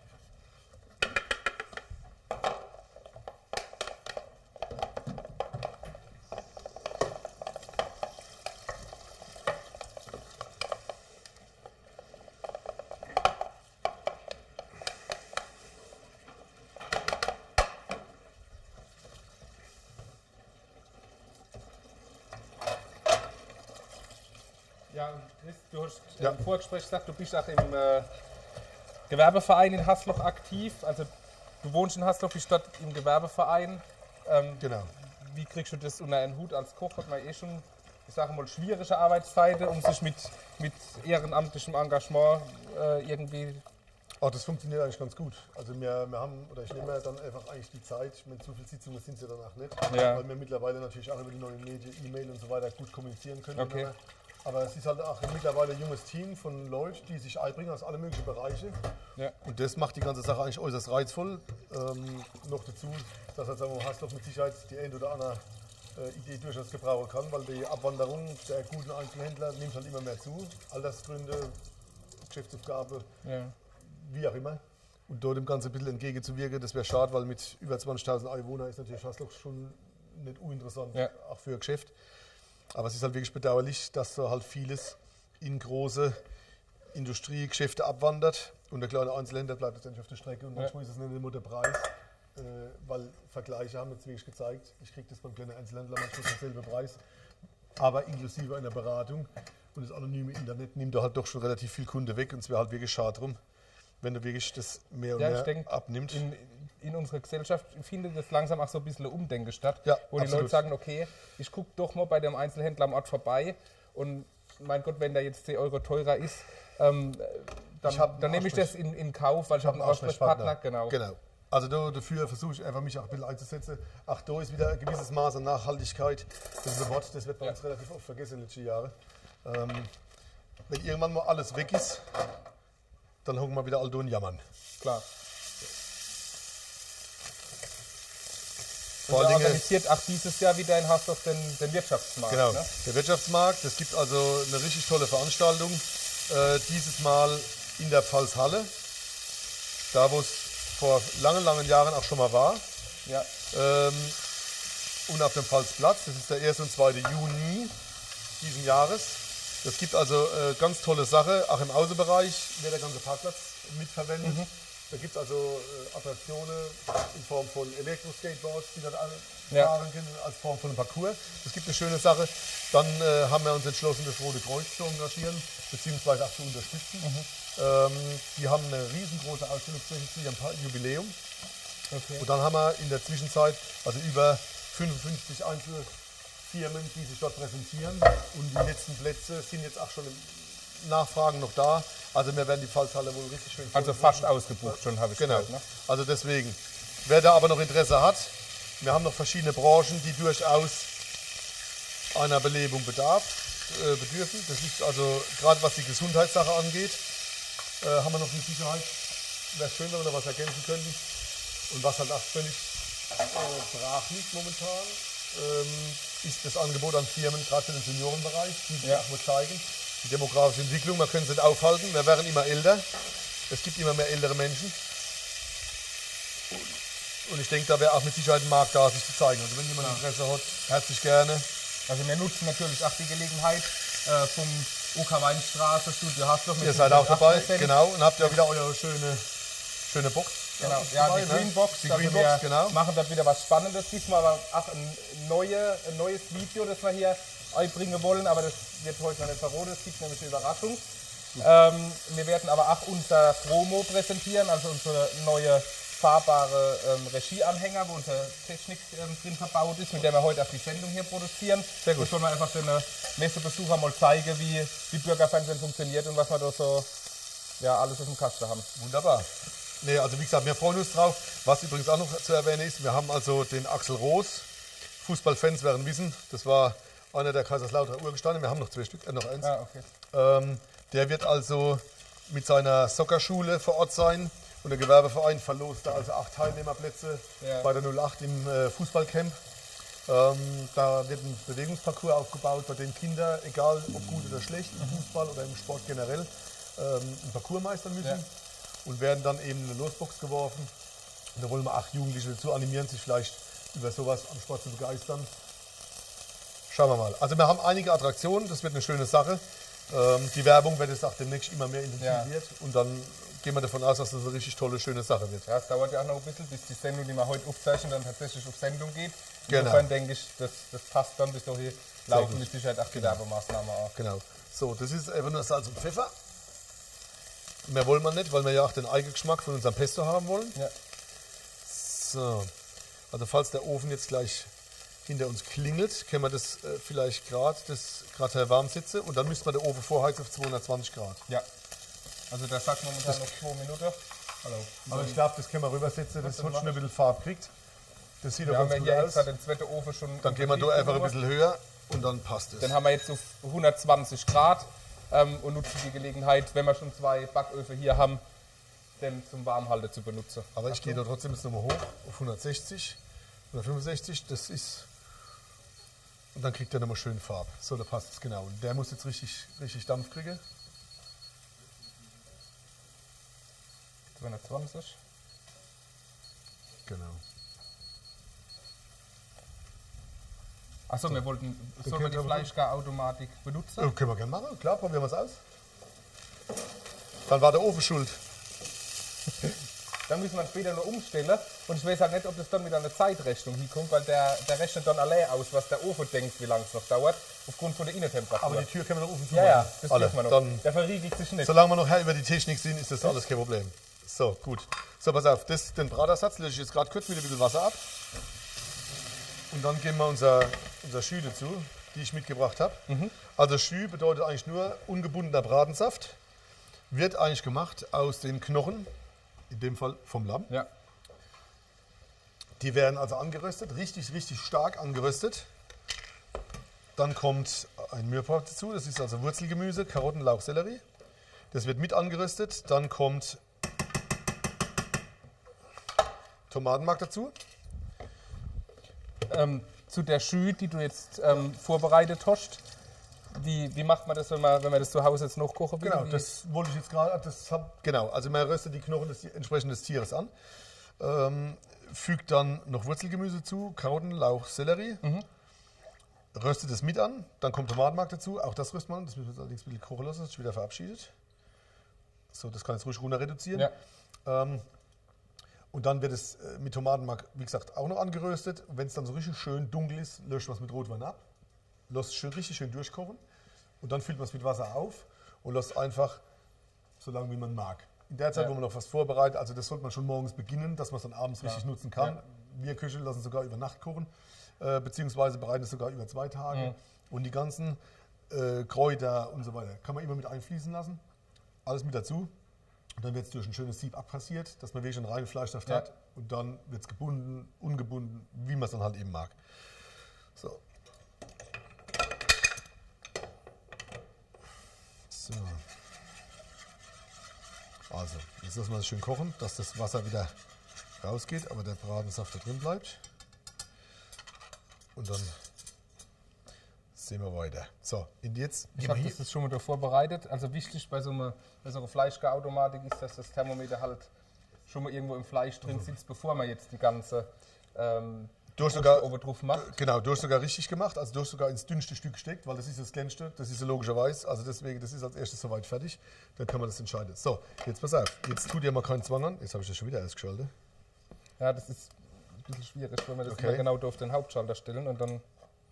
Ja, Chris, du hast Ja. im Vorgespräch gesagt, du bist auch im äh, Gewerbeverein in Hasloch aktiv. Also du wohnst in Hasloch, bist dort im Gewerbeverein. Ähm, Genau. Wie kriegst du das unter einen Hut? Als Koch hat man eh schon, ich sage mal, schwierige Arbeitszeiten, um sich mit, mit ehrenamtlichem Engagement äh, irgendwie... Auch das funktioniert eigentlich ganz gut. Also wir, wir haben, oder ich nehme mir dann einfach eigentlich die Zeit, mit so viel Sitzungen sind es ja danach nicht, Ja. weil wir mittlerweile natürlich auch über die neuen Medien, E-Mail und so weiter gut kommunizieren können. Okay. Aber es ist halt auch mittlerweile ein junges Team von Leuten, die sich einbringen aus allen möglichen Bereichen. Ja. Und das macht die ganze Sache eigentlich äußerst reizvoll. Ähm, noch dazu, dass halt sagen wir, Haslach mit Sicherheit die ein oder andere äh, Idee durchaus gebrauchen kann, weil die Abwanderung der guten Einzelhändler nimmt halt immer mehr zu. Altersgründe, Geschäftsaufgabe, Ja. wie auch immer. Und dort dem Ganzen ein bisschen entgegenzuwirken, das wäre schade, weil mit über zwanzigtausend Einwohnern ist natürlich Haslach schon nicht uninteressant, Ja. auch für ein Geschäft. Aber es ist halt wirklich bedauerlich, dass so halt vieles in große Industriegeschäfte abwandert und der kleine Einzelhändler bleibt letztendlich auf der Strecke. Und manchmal ist es nicht nur der Preis, äh, weil Vergleiche haben jetzt wirklich gezeigt, ich kriege das beim kleinen Einzelhändler manchmal denselben Preis, aber inklusive einer Beratung. Und das anonyme Internet nimmt da halt doch schon relativ viel Kunde weg und es wäre halt wirklich schade drum, wenn du wirklich das mehr und Ja, mehr ich denke, abnimmt. in, in unserer Gesellschaft findet das langsam auch so ein bisschen eine Umdenke statt, Ja, wo die absolut. Leute sagen, okay, ich gucke doch mal bei dem Einzelhändler am Ort vorbei und mein Gott, wenn der jetzt zehn Euro teurer ist, ähm, dann, Ich hab einen dann nehme ich das in, in Kauf, weil ich, habe einen Ansprechpartner. Genau. Genau. Also da, dafür versuche ich einfach mich auch ein bisschen einzusetzen. Ach, da ist wieder ein gewisses Maß an Nachhaltigkeit. Das ist ein Wort, das wird bei Ja. uns relativ oft vergessen in den letzten Jahren. Ähm, wenn irgendwann mal alles weg ist, dann hocken wir wieder all da und jammern. Klar. Vor Und allen er Dingen, organisiert auch dieses Jahr wieder in Hasdorf den, den Wirtschaftsmarkt. genau, Ne? der Wirtschaftsmarkt. Es gibt also eine richtig tolle Veranstaltung. Äh, dieses Mal in der Pfalzhalle, da wo es vor langen, langen Jahren auch schon mal war. Ja. Ähm, und auf dem Pfalzplatz, das ist der erste und zweite Juni diesen Jahres. Es gibt also äh, ganz tolle Sache, auch im Außenbereich wird der ganze Parkplatz mitverwendet. Mhm. Da gibt es also äh, Attraktionen in Form von Elektro-Skateboards, die dann alle Ja. fahren können, als Form von einem Parcours. Das gibt eine schöne Sache. Dann äh, haben wir uns entschlossen, das Rote Kreuz zu engagieren, beziehungsweise auch zu unterstützen. Ähm, die haben eine riesengroße Ausstellungsfläche zu ihrem Pa- Jubiläum. Okay. Und dann haben wir in der Zwischenzeit also über fünfundfünfzig Einzelfirmen, die sich dort präsentieren. Und die letzten Plätze sind jetzt auch schon im Nachfragen noch da. Also wir werden die Pfalzhalle wohl richtig schön Also voll fast machen. ausgebucht schon, habe ich Genau. gehört. Ne? Also deswegen, wer da aber noch Interesse hat, wir haben noch verschiedene Branchen, die durchaus einer Belebung bedarf, äh, bedürfen. Das ist also gerade was die Gesundheitssache angeht, äh, haben wir noch mit Sicherheit. Wäre schön, wenn wir noch was ergänzen könnten. Und was halt auch völlig äh, brach liegt momentan, ähm, ist das Angebot an Firmen, gerade für den Seniorenbereich, die sich Ja. auch mal zeigen. Die demografische Entwicklung, man könnte es nicht aufhalten, wir werden immer älter. Es gibt immer mehr ältere Menschen. Und ich denke, da wäre auch mit Sicherheit ein Markt da, sich zu zeigen. Also wenn jemand Interesse hat, herzlich gerne. Also wir nutzen natürlich auch die Gelegenheit äh, vom U K Weinstraße Studio Hasdorf. mit Ihr seid auch dabei, achtzehn Prozent. genau, und habt ja wieder eure schöne, schöne Box. Genau, ist ja, dabei, die ne? Greenbox. Die also Greenbox, wir genau. machen dort wieder was Spannendes. Diesmal aber auch ein, neue, ein neues Video, das wir hier einbringen wollen, aber das wird heute noch nicht verraten. Es gibt nämlich eine Überraschung. Ähm, wir werden aber auch unser Promo präsentieren, also unsere neue fahrbare ähm, Regieanhänger, wo unsere Technik ähm, drin verbaut ist, mit der wir heute auch die Sendung hier produzieren. Sehr gut. Das wollen wir einfach den Messebesucher mal zeigen, wie, wie Bürgerfernsehen funktioniert und was wir da so ja, alles auf dem Kasten haben. Wunderbar. Nee, also wie gesagt, wir freuen uns drauf. Was übrigens auch noch zu erwähnen ist, wir haben also den Axel Roos. Fußballfans werden wissen, das war einer der Kaiserslauterer Urgesteine. Wir haben noch zwei Stück, äh, noch eins. Ah, okay. Ähm, der wird also mit seiner Soccerschule vor Ort sein. Und der Gewerbeverein verlost da also acht Teilnehmerplätze Ja. bei der null acht im äh, Fußballcamp. Ähm, da wird ein Bewegungsparcours aufgebaut, bei dem Kinder, egal ob gut oder schlecht, im Fußball oder im Sport generell, ähm, einen Parcours meistern müssen. Ja. Und werden dann eben in eine Losbox geworfen. Und da wollen wir acht Jugendliche dazu animieren, sich vielleicht über sowas am Sport zu begeistern. Schauen wir mal. Also wir haben einige Attraktionen, das wird eine schöne Sache. Ähm, die Werbung wird jetzt auch demnächst immer mehr intensiviert. Und dann gehen wir davon aus, dass das eine richtig tolle, schöne Sache wird. Ja, es dauert ja auch noch ein bisschen, bis die Sendung, die wir heute aufzeichnen, dann tatsächlich auf Sendung geht. Genau. Insofern denke ich, das, das passt dann, bis dahin laufen gut. mit Sicherheit auch die Werbemaßnahmen auch. Genau. So, das ist einfach nur Salz und Pfeffer. Mehr wollen wir nicht, weil wir ja auch den Eigengeschmack von unserem Pesto haben wollen. Ja. So, also falls der Ofen jetzt gleich hinter uns klingelt, können wir das äh, vielleicht gerade, das gerade warm sitze und dann müssten wir den Ofen vorheizen auf zweihundertzwanzig Grad. ja. Also der sagt momentan noch zwei Minuten. Hallo. Aber ich glaube, das können wir rübersetzen, dass es dann schon ein mach bisschen Farbe kriegt. Das sieht Wir doch haben ganz ja gut hier aus. extra den zweiten Ofen schon. Dann gehen wir da einfach ein bisschen höher. und dann passt es. Den haben wir jetzt auf hundertzwanzig Grad ähm, und nutzen die Gelegenheit, wenn wir schon zwei Backöfen hier haben, den zum Warmhalten zu benutzen. Aber ich gehe da trotzdem jetzt nochmal hoch auf hundertsechzig, hundertfünfundsechzig, das ist... Und dann kriegt er nochmal schön Farbe. So, da passt es genau. Und der muss jetzt richtig, richtig Dampf kriegen. zweihundertzwanzig. Genau. Achso, wir wollten Wir sollen wir die können- Fleischgarautomatik benutzen? Ja, können wir gerne machen. Klar, probieren wir es aus. Dann war der Ofen schuld. Dann müssen wir später nur umstellen. Und ich weiß halt nicht, ob das dann mit einer Zeitrechnung hinkommt, weil der, der rechnet dann allein aus, was der Ofen denkt, wie lange es noch dauert, aufgrund von der Innentemperatur. Aber die Tür können wir noch offen ja, ja, das Alle. dürfen wir noch. Dann, Der verriegelt sich nicht. solange wir noch Herr über die Technik sind, ist das alles kein Problem. So, gut. So, pass auf, das, den Bratersatz lösche ich jetzt gerade kurz mit ein bisschen Wasser ab. Und dann geben wir unser, unser Schü dazu, die ich mitgebracht habe. Mhm. Also Schü bedeutet eigentlich nur ungebundener Bratensaft. Wird eigentlich gemacht aus den Knochen, in dem Fall vom Lamm. Ja. Die werden also angeröstet, richtig, richtig stark angeröstet. Dann kommt ein Mürbrauch dazu, das ist also Wurzelgemüse, Karotten, Lauch, Sellerie. Das wird mit angeröstet. Dann kommt Tomatenmark dazu. Ähm, zu der Schü, die du jetzt ähm, vorbereitet hast, wie, wie macht man das, wenn man, wenn man das zu Hause jetzt noch kochen will? Genau, Wie- das wollte ich jetzt gerade. Das hab, genau, also man röstet die Knochen des entsprechend des Tieres an. Ähm, fügt dann noch Wurzelgemüse zu, Karotten, Lauch, Sellerie. Röstet es mit an, dann kommt Tomatenmark dazu, auch das röstet man. Das müssen wir jetzt allerdings ein bisschen kochen lassen, das ist wieder verabschiedet. So, das kann jetzt ruhig runter reduzieren. Ja. Ähm, und dann wird es äh, mit Tomatenmark, wie gesagt, auch noch angeröstet. Und wenn es dann so richtig schön dunkel ist, löscht man es mit Rotwein ab. Lässt es schön, richtig schön durchkochen. Und dann füllt man es mit Wasser auf und lässt einfach so lange, wie man mag. In der Zeit, Ja. wo man noch was vorbereitet, also das sollte man schon morgens beginnen, dass man es dann abends richtig nutzen kann. Ja. Wir Köche lassen es sogar über Nacht kochen, äh, beziehungsweise bereiten es sogar über zwei Tage. Mhm. Und die ganzen äh, Kräuter und so weiter kann man immer mit einfließen lassen. Alles mit dazu. Und dann wird es durch ein schönes Sieb abpassiert, dass man wirklich einen reinen Fleischsaft Ja. hat. Und dann wird es gebunden, ungebunden, wie man es dann halt eben mag. So. So. Also, jetzt lassen wir das schön kochen, dass das Wasser wieder rausgeht, aber der Bratensaft da drin bleibt. Und dann sehen wir weiter. So, und jetzt Ich gehen habe wir das hier. jetzt schon mal vorbereitet. Also wichtig bei so einer, bei so einer Fleischgarautomatik ist, dass das Thermometer halt schon mal irgendwo im Fleisch drin sitzt, bevor man jetzt die ganze ähm, Durch sogar, oben drauf macht. genau, durch sogar richtig gemacht, also durch sogar ins dünnste Stück gesteckt, weil das ist das kleinste, das ist ja logischerweise, also deswegen, das ist als erstes soweit fertig, dann kann man das entscheiden. So, jetzt pass auf, jetzt tut ihr mal keinen Zwang an, jetzt habe ich das schon wieder ausgeschaltet. Ja, das ist ein bisschen schwierig, wenn wir das Okay. immer genau da auf den Hauptschalter stellen und dann.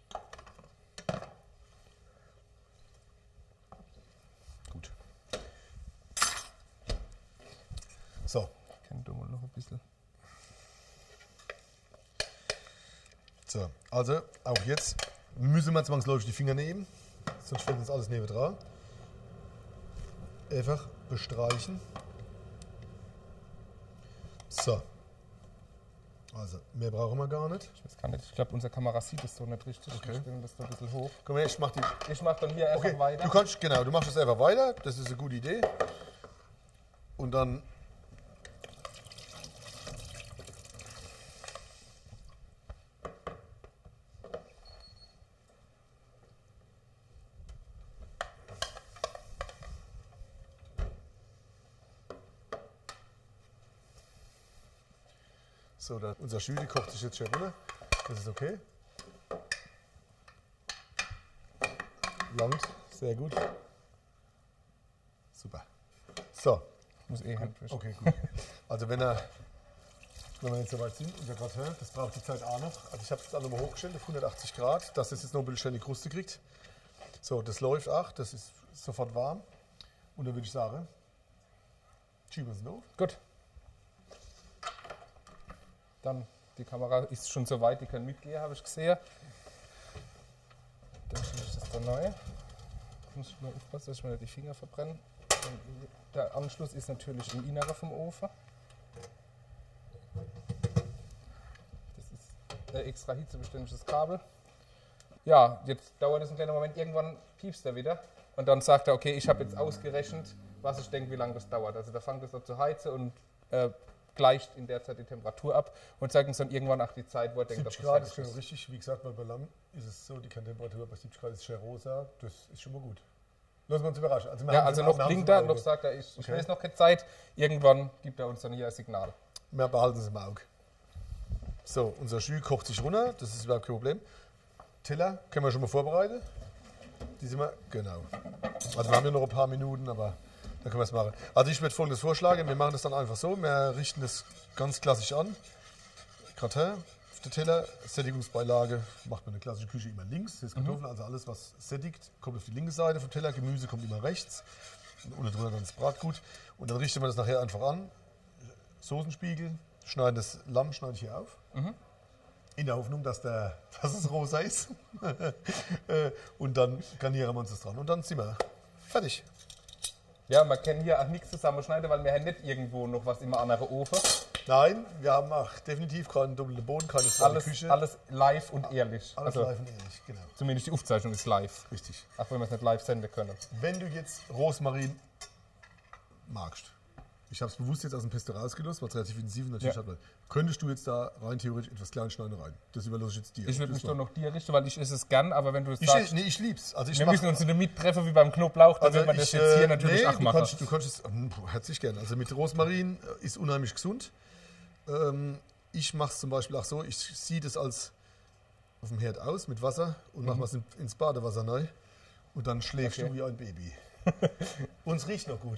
Gut. So, Ich kann da mal noch ein bisschen. so, also auch jetzt müssen wir zwangsläufig die Finger nehmen, sonst fällt uns alles neben dran. Einfach bestreichen. So. Also, mehr brauchen wir gar nicht. Ich weiß gar nicht, ich glaube, unsere Kamera sieht es so nicht richtig. Okay. Wir stellen das da ein bisschen hoch. Komm her, ich mach die. Ich mache dann hier einfach Okay, weiter. du kannst, genau, du machst es einfach weiter, das ist eine gute Idee. Und dann so, da, unser Stühle kocht sich jetzt schon runter. Das ist okay. Langt, sehr gut. Super. So, Ich muss eh Handwischen. okay, gut. Also wenn er, wenn wir jetzt soweit sind, unser Gratin, das braucht die Zeit auch noch. Also ich habe es jetzt auch nochmal hochgestellt auf hundertachtzig Grad, dass es jetzt noch ein bisschen schnell die Kruste kriegt. So, das läuft auch, das ist sofort warm. Und dann würde ich sagen, schieben wir es auf. Gut. Dann, die Kamera ist schon so weit, die können mitgehen, habe ich gesehen. Dann stelle ich das da neu. Muss ich mal aufpassen, dass ich mir nicht die Finger verbrenne. Und der Anschluss ist natürlich im Inneren vom Ofen. Das ist ein extra hitzebeständiges Kabel. ja, jetzt dauert es einen kleinen Moment, irgendwann piepst er wieder. Und dann sagt er, okay, ich habe jetzt ausgerechnet, was ich denke, wie lange das dauert. Also da fängt es an zu heizen und äh, gleicht in der Zeit die Temperatur ab und zeigt uns dann irgendwann auch die Zeit, wo er denkt, dass siebzig das Grad ist fertig schon richtig. Wie gesagt, bei Lamm ist es so, die Kerntemperatur bei siebzig Grad ist schon rosa. Das ist schon mal gut. Lassen wir uns überraschen. Also, wir Ja, haben also es noch im- wir haben es blinkt im er, Auge. noch sagt er, ich, ich Okay. weiß noch keine Zeit. Irgendwann gibt er uns dann hier ein Signal. Wir behalten es im Auge. So, unser Jus kocht sich runter, das ist überhaupt kein Problem. Teller können wir schon mal vorbereiten. Die sind wir, genau. Also wir haben ja noch ein paar Minuten, aber dann können wir es machen. Also ich würde Folgendes vorschlagen, wir machen das dann einfach so, wir richten das ganz klassisch an. Gratin auf den Teller, Sättigungsbeilage macht man in der klassischen Küche immer links. Das ist Kartoffeln, also alles was sättigt, kommt auf die linke Seite vom Teller, Gemüse kommt immer rechts. Und unten drunter dann das Bratgut. Und dann richten wir das nachher einfach an. Soßenspiegel, schneiden das Lamm schneide ich hier auf. In der Hoffnung, dass, der, dass es rosa ist. Äh, und dann garnieren wir uns das dran. Und dann sind wir fertig. Ja, man kann hier auch nichts zusammenschneiden, weil wir haben nicht irgendwo noch was im anderen Ofen. Nein, wir haben auch definitiv keinen doppelten Boden, keine zweite Alles, Küche. alles live und ehrlich. Alles also live und ehrlich, genau. zumindest die Aufzeichnung ist live. Richtig. Auch wenn wir es nicht live senden können. Wenn du jetzt Rosmarin magst, ich habe es bewusst jetzt aus dem Pesto rausgelassen, weil es relativ intensiv natürlich Ja. hat, könntest du jetzt da rein theoretisch etwas klein schneiden rein. Das überlasse ich jetzt dir. Ich würde Das mich war- doch noch dir richten, weil ich esse es gern, aber wenn du es Ich, sagst, nee, ich lieb's. Also ich wir mach- müssen uns in der Mitte treffen wie beim Knoblauch, dann wird man das ich, jetzt hier äh, natürlich nee, auch du machen. kannst, du kannst es, ähm, herzlich gern. Also mit Rosmarin äh, ist unheimlich gesund. Ähm, ich mache es zum Beispiel auch so, ich ziehe das als auf dem Herd aus mit Wasser und mache es in- ins Badewasser neu. Und dann schläfst Okay. du wie ein Baby. Und es riecht noch gut.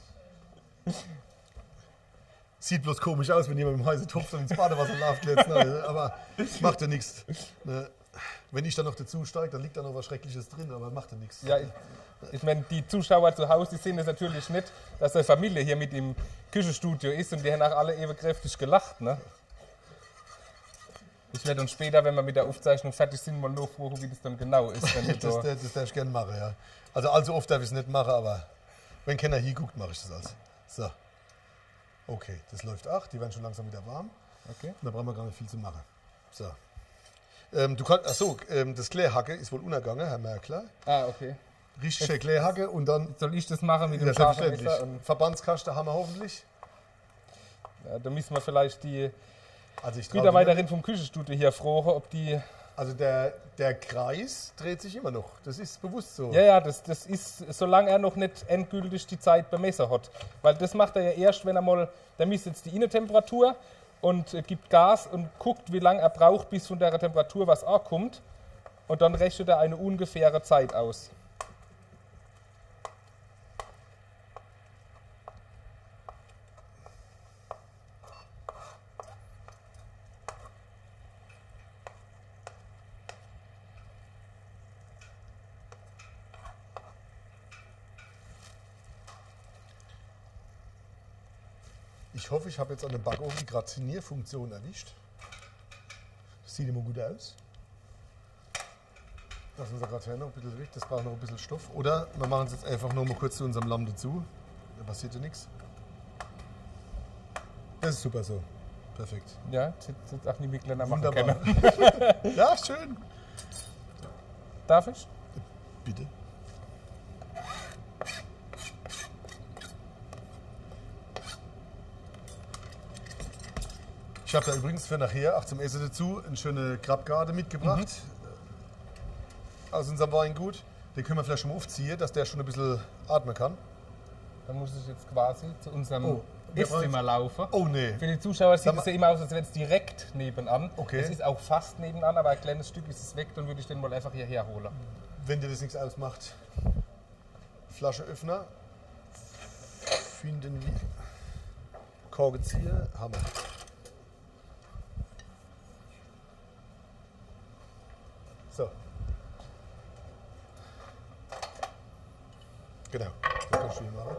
Sieht bloß komisch aus, wenn jemand mit dem heißen Topf dann ins Badewasser läuft jetzt. Ne? Aber macht ja nichts. Ne? Wenn ich dann noch dazu steige, dann liegt da noch was Schreckliches drin, aber macht ja nichts. Ja, ich, ich meine, die Zuschauer zu Hause, die sehen es natürlich nicht, dass eine Familie hier mit im Küchenstudio ist und die haben auch alle eben kräftig gelacht. Ne? Ich werde uns später, wenn wir mit der Aufzeichnung fertig sind, mal nachfragen, wie das dann genau ist. Wenn du Das, da, das, das darf ich gerne machen, ja. Also allzu oft darf ich es nicht machen, aber wenn keiner hier guckt, mache ich das alles. So. Okay, das läuft auch. Die werden schon langsam wieder warm. okay. Und da brauchen wir gar nicht viel zu machen. So. Ähm, du kannst, achso, ähm, das Klärhacke ist wohl untergegangen, Herr Merkler. Ah, okay. Richtig schön Klärhacke und dann, Soll ich das machen mit dem ja, scharfen selbstverständlich, Messer? Und, Verbandskaste haben wir hoffentlich. ja, da müssen wir vielleicht die Also ich traue Mitarbeiterin vom Küchenstudio hier fragen, ob die... Also der, der Kreis dreht sich immer noch. Das ist bewusst so. Ja, ja, das, das ist, solange er noch nicht endgültig die Zeit bemessen hat. Weil das macht er ja erst, wenn er mal, der misst jetzt die Innentemperatur und äh, gibt Gas und guckt, wie lange er braucht, bis von der Temperatur was ankommt. Und dann rechnet er eine ungefähre Zeit aus. Ich hoffe, ich habe jetzt an dem Backofen die Gratinierfunktion erwischt. Das sieht immer gut aus. Lass unser Gratin noch ein bisschen weg, das braucht noch ein bisschen Stoff. Oder wir machen es jetzt einfach nur mal kurz zu unserem Lamm dazu. Da passiert ja nichts. Das ist super so. Perfekt. Ja, das hätte jetzt auch nie mit kleiner machen Wunderbar. können. Ja, schön. Darf ich? Bitte. Ich habe da übrigens für nachher, auch zum Essen dazu, eine schöne Krabgarde mitgebracht. Aus unserem Weingut. Den können wir vielleicht schon mal aufziehen, dass der schon ein bisschen atmen kann. Dann muss ich jetzt quasi zu unserem Oh, wir Esszimmer laufen. Oh nee. Für die Zuschauer sieht Sag mal- es ja immer aus, als wäre es direkt nebenan. Okay. Es ist auch fast nebenan, aber ein kleines Stück ist es weg, dann würde ich den mal einfach hierher holen. Wenn dir das nichts ausmacht. Flascheöffner. Finden wir. Korkenzieher. Hammer. So. Genau. Das kannst du hier machen.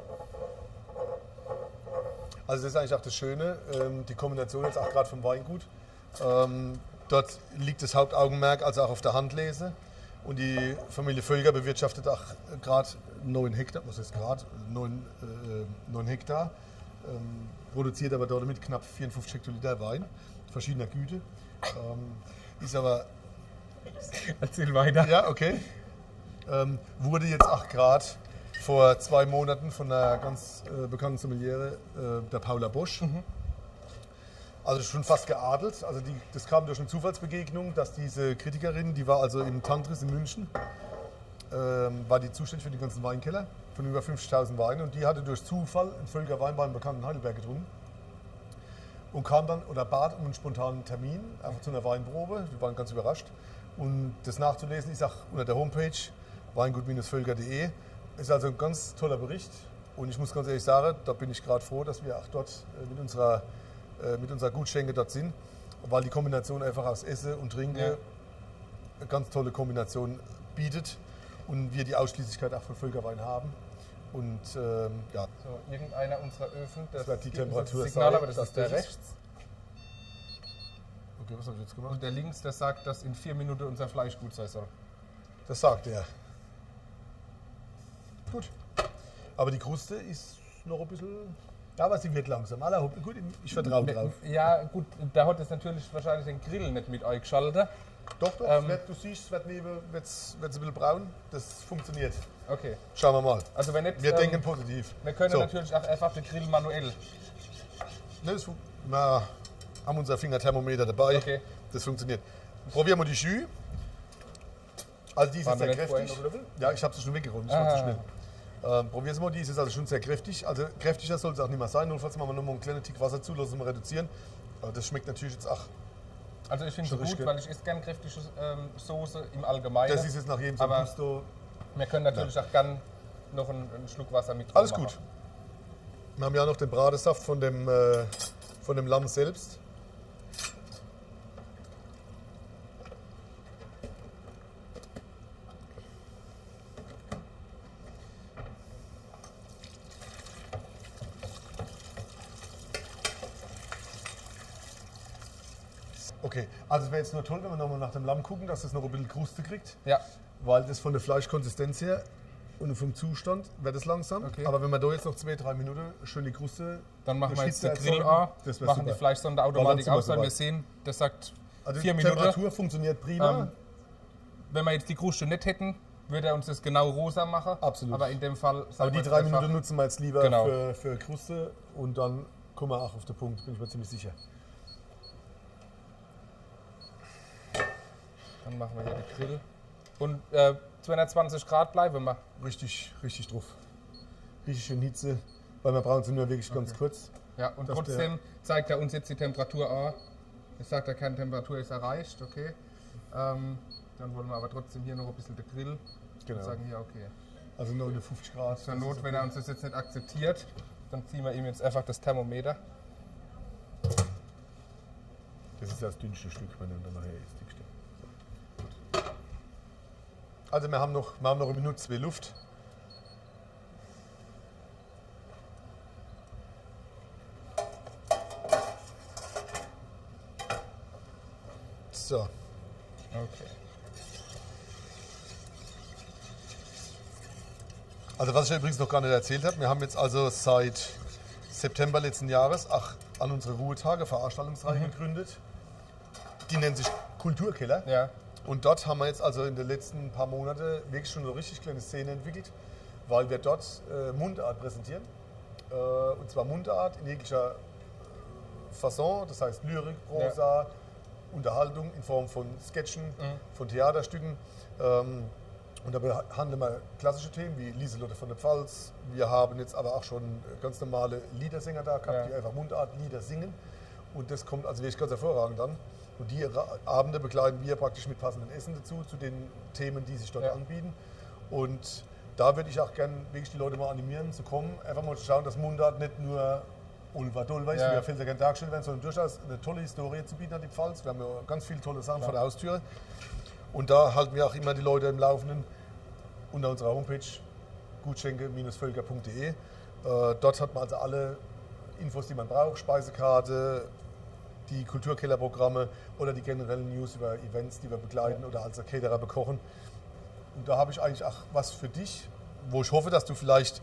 Also das ist eigentlich auch das Schöne, ähm, die Kombination jetzt auch gerade vom Weingut. Ähm, dort liegt das Hauptaugenmerk also auch auf der Handlese. Und die Familie Völger bewirtschaftet auch gerade neun Hektar, was ist gerade, neun, äh, neun Hektar, ähm, produziert aber dort mit knapp vierundfünfzig Hektoliter Wein, verschiedener Güte. Ähm, ist aber Erzähl weiter. Ja, okay. Ähm, wurde jetzt acht Grad vor zwei Monaten von einer ganz äh, bekannten Sommeliere, äh, der Paula Bosch. Mhm. Also schon fast geadelt. Also die, das kam durch eine Zufallsbegegnung, dass diese Kritikerin, die war also im Tantris in München, ähm, war die zuständig für die ganzen Weinkeller von über fünfzigtausend Weinen und die hatte durch Zufall einen Völker Wein beim bekannten Heidelberg getrunken und kam dann oder bat um einen spontanen Termin, einfach zu einer Weinprobe. Wir waren ganz überrascht. Und das nachzulesen ist auch unter der Homepage weingut völker punkt de. Ist also ein ganz toller Bericht und ich muss ganz ehrlich sagen, da bin ich gerade froh, dass wir auch dort äh, mit unserer äh, mit unserer Gutschenke dort sind, weil die Kombination einfach aus Essen und Trinken ja. eine ganz tolle Kombination bietet und wir die Ausschließlichkeit auch von Völkerwein haben. Und ähm, ja. So, irgendeiner unserer Öfen, das, das wird die Temperatur das Signal, sein, aber das, das ist der rechts. Okay, was habe ich jetzt gemacht? Und der links, der sagt, dass in vier Minuten unser Fleisch gut sein soll. Das sagt er. Gut. Aber die Kruste ist noch ein bisschen. Ja, aber sie wird langsam. Aller, gut, ich vertraue drauf. Ja, gut, da hat es natürlich wahrscheinlich den Grill nicht mit euch geschaltet. Doch, doch. Ähm, wird, du siehst, es wird neben, wird's, wird's ein bisschen braun. Das funktioniert. Okay. Schauen wir mal. Also wenn nicht, wir ähm, denken positiv. Wir können so. natürlich auch einfach den Grill manuell. Ne, das, wir haben unser Fingerthermometer dabei. Okay. Das funktioniert. Probieren wir die Jus. Also die ist Waren sehr wir nicht kräftig. vorhin noch Löffel? Ja, ich habe sie schon weggeräumt. Ich Ah. war zu schnell. Ähm, probieren Sie mal, die ist also schon sehr kräftig. Also kräftiger soll es auch nicht mehr sein. Notfalls machen wir nochmal einen kleinen Tick Wasser zu, lassen wir reduzieren. Aber das schmeckt natürlich jetzt auch. Also ich finde es gut, richtig. weil ich esse gerne kräftige ähm, Soße im Allgemeinen. Das ist jetzt nach jedem so Aber Gusto. Wir können natürlich ja. auch gern noch einen, einen Schluck Wasser mit drauf Alles machen. gut. Wir haben ja noch den Bratesaft von dem, äh, von dem Lamm selbst. Okay, also es wäre jetzt nur toll, wenn wir nochmal nach dem Lamm gucken, dass es noch ein bisschen Kruste kriegt. Ja. Weil das von der Fleischkonsistenz her und vom Zustand wird es langsam. Okay. Aber wenn wir da jetzt noch zwei, drei Minuten schön die Kruste. Dann machen wir jetzt den Schwitze Grill erzeugen, an, das wär machen super. die Fleischsonde Weil Automatik dann sind wir aus, weil wir soweit. sehen, das sagt Also vier die Minuten. Temperatur funktioniert prima. Ähm, wenn wir jetzt die Kruste nicht hätten, würde er uns das genau rosa machen. Absolut. Aber in dem Fall. Aber sagen die wir drei jetzt einfach- Minuten nutzen wir jetzt lieber Genau. für, für Kruste und dann kommen wir auch auf den Punkt, bin ich mir ziemlich sicher. Dann machen wir hier den Grill. Und äh, zweihundertzwanzig Grad bleiben wir. Richtig, richtig drauf. Richtig schön Hitze, weil wir brauchen sie nur wirklich ganz kurz. Ja, und Dass trotzdem zeigt er uns jetzt die Temperatur an. Es sagt, er keine Temperatur ist erreicht, okay. Ähm, dann wollen wir aber trotzdem hier noch ein bisschen den Grill. Genau. Und sagen hier, okay. Also neunundfünfzig Grad. Zur Not, wenn er uns das jetzt nicht akzeptiert, dann ziehen wir ihm jetzt einfach das Thermometer. Das ist das dünnste Stück, wenn er dann nachher ist. dickste. Gut. Also wir haben noch, wir haben noch eine Minute, zwei Luft. So. Okay. Also was ich übrigens noch gar nicht erzählt habe, wir haben jetzt also seit September letzten Jahres ach, an unsere Ruhetage Veranstaltungsreihe Mhm. gegründet. Die nennt sich Kulturkeller. Ja. Und dort haben wir jetzt also in den letzten paar Monaten wirklich schon eine richtig kleine Szene entwickelt, weil wir dort äh, Mundart präsentieren. Äh, und zwar Mundart in jeglicher äh, Fasson, das heißt Lyrik, Prosa, Unterhaltung in Form von Sketchen, Mhm. von Theaterstücken. Ähm, und da behandeln wir klassische Themen wie Lieselotte von der Pfalz. Wir haben jetzt aber auch schon ganz normale Liedersänger da gehabt, Ja. die einfach Mundartlieder singen. Und das kommt also wirklich ganz hervorragend an. Und die Ra- Abende begleiten wir praktisch mit passendem Essen dazu, zu den Themen, die sich dort Ja. anbieten. Und da würde ich auch gerne wirklich die Leute mal animieren, zu kommen. Einfach mal zu schauen, dass Mundart nicht nur Ulva Dulva ist, Ja. wie er viel sehr gerne dargestellt werden, sondern durchaus eine tolle Historie zu bieten hat, die Pfalz. Wir haben ja ganz viele tolle Sachen vor der Haustür. Und da halten wir auch immer die Leute im Laufenden unter unserer Homepage gutschenke völker punkt de. Äh, dort hat man also alle Infos, die man braucht, Speisekarte, die Kulturkellerprogramme oder die generellen News über Events, die wir begleiten oder als Caterer bekochen. Und da habe ich eigentlich auch was für dich, wo ich hoffe, dass du vielleicht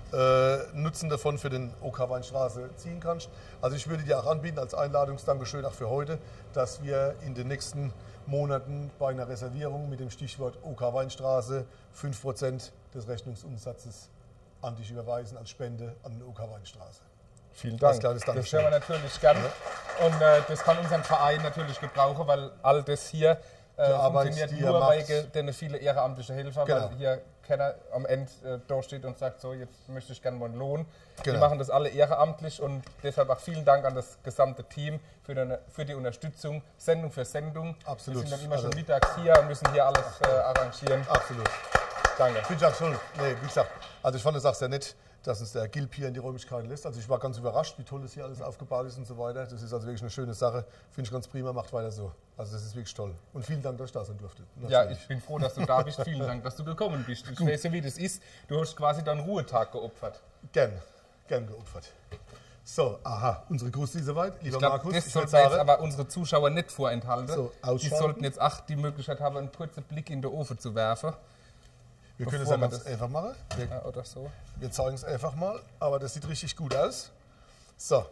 äh, Nutzen davon für den O K Weinstraße ziehen kannst. Also ich würde dir auch anbieten als Einladungsdankeschön auch für heute, dass wir in den nächsten Monaten bei einer Reservierung mit dem Stichwort O K Weinstraße fünf Prozent des Rechnungsumsatzes an dich überweisen als Spende an den O K Weinstraße. Vielen Dank. Das, kleines das Dankeschön. hören wir natürlich gerne. Ja. Und äh, das kann unseren Verein natürlich gebrauchen, weil all das hier äh, funktioniert die nur wegen den viele ehrenamtliche Helfer, genau. weil hier keiner am Ende äh, da steht und sagt, so jetzt möchte ich gerne mal einen Lohn. Genau. Die machen das alle ehrenamtlich und deshalb auch vielen Dank an das gesamte Team für die, für die Unterstützung, Sendung für Sendung. Absolut. Wir sind dann immer also, schon mittags hier und müssen hier alles äh, arrangieren. Absolut. Danke. Bin ich auch schon. Nee, wie gesagt, also ich fand es auch sehr nett, dass uns der Gilp hier in die Räumlichkeiten lässt. Also ich war ganz überrascht, wie toll das hier alles aufgebaut ist und so weiter. Das ist also wirklich eine schöne Sache. Finde ich ganz prima, macht weiter so. Also das ist wirklich toll. Und vielen Dank, dass ich da sein durfte. Natürlich. Ja, ich bin froh, dass du da bist. Vielen Dank, dass du gekommen bist. Ich weiß ja, wie das ist. Du hast quasi deinen Ruhetag geopfert. Gern, gern geopfert. So, aha, unsere Gruß ist soweit. Lieber Ich glaube, Markus, das ich sollten würde wir jetzt sagen, aber unsere Zuschauer nicht vorenthalten. So, die ausschalten. sollten jetzt auch die Möglichkeit haben, einen kurzen Blick in den Ofen zu werfen. wir können es bevor ja wir ganz das- einfach machen. Wir, Ja, oder so. wir zeigen es einfach mal, aber das sieht richtig gut aus. So.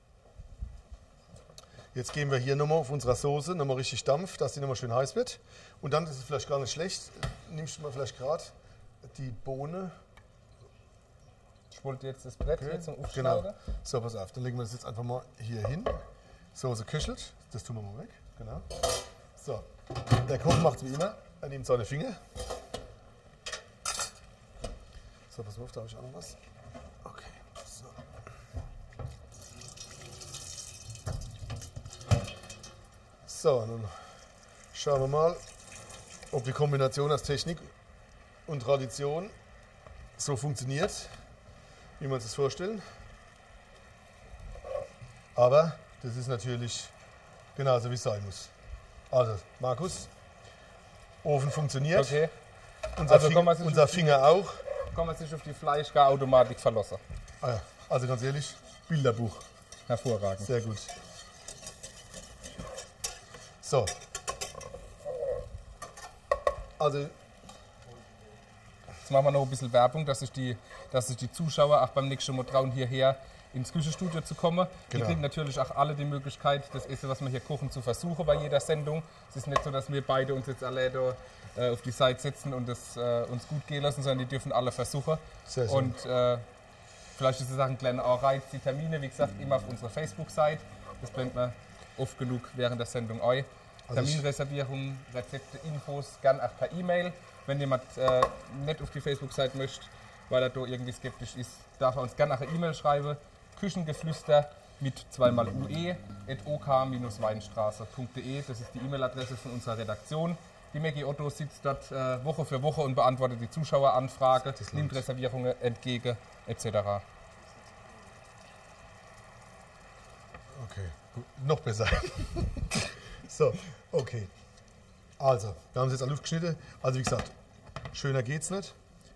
Jetzt geben wir hier nochmal auf unserer Soße nochmal richtig Dampf, dass die nochmal schön heiß wird. Und dann ist es vielleicht gar nicht schlecht. Nimmst du mal vielleicht gerade die Bohne. Ich wollte jetzt das Brett Okay, hier zum genau. Aufschneiden. So, pass auf, dann legen wir das jetzt einfach mal hier hin. Soße köchelt, das tun wir mal weg. Genau. So, der Koch macht wie immer, er nimmt seine Finger. So, pass mal auf, da habe ich auch noch was. Okay, so. So, nun schauen wir mal, ob die Kombination aus Technik und Tradition so funktioniert, wie wir uns das vorstellen. Aber das ist natürlich genauso, wie es sein muss. Also, Markus, Ofen funktioniert, Okay, unser, Also Finger, kommen wir sich unser auf die- Finger auch. kann man sich auf die Fleischgarautomatik verlassen. Ah ja, also ganz ehrlich, Bilderbuch, Hervorragend. sehr gut. So. Also, Jetzt machen wir noch ein bisschen Werbung, dass sich die, dass sich die Zuschauer auch beim nächsten Mal trauen, hierher ins Küchenstudio zu kommen. Die Genau. kriegen natürlich auch alle die Möglichkeit, das Essen, was wir hier kochen, zu versuchen bei jeder Sendung. Es ist nicht so, dass wir beide uns jetzt alle da, äh, auf die Seite setzen und es äh, uns gut gehen lassen, sondern die dürfen alle versuchen. Sehr schön. Und äh, vielleicht ist es auch ein kleiner Anreiz, die Termine, wie gesagt, immer auf unserer Facebook-Seite. Das blendet man oft genug während der Sendung ein. Also ich- Terminreservierungen, Rezepte, Infos, gern auch per E-Mail. Wenn jemand äh, nicht auf die Facebook-Seite möchte, weil er da irgendwie skeptisch ist, darf er uns gerne eine E-Mail schreiben. Küchengeflüster mit zweimal ue at ok weinstraße punkt de. Das ist die E-Mail-Adresse von unserer Redaktion. Die Maggie Otto sitzt dort äh, Woche für Woche und beantwortet die Zuschaueranfrage, nimmt Reservierungen entgegen et cetera. okay, gut. Noch besser. So, okay. Also, wir haben es jetzt an Luft geschnitten. Also, wie gesagt, schöner geht's nicht.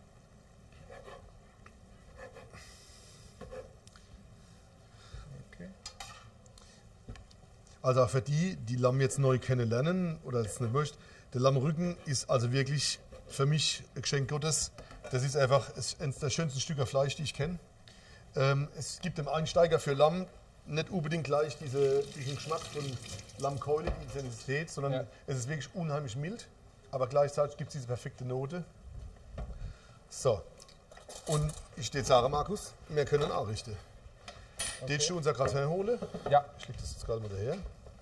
Okay. Also auch für die, die Lamm jetzt neu kennenlernen oder es nicht möchten, der Lammrücken ist also wirklich für mich ein Geschenk Gottes. Das ist einfach eines der schönsten Stücke Fleisch, die ich kenne. Ähm, es gibt dem Einsteiger für Lamm nicht unbedingt gleich diese, diesen Geschmack von Lammkeule, die Intensität, sondern Ja. es ist wirklich unheimlich mild, aber gleichzeitig gibt es diese perfekte Note. So, und ich stehe sagen, Markus, wir können auch richten. Okay. Den du unser Gratin holen. Ja, Ich leg das jetzt gerade mal daher.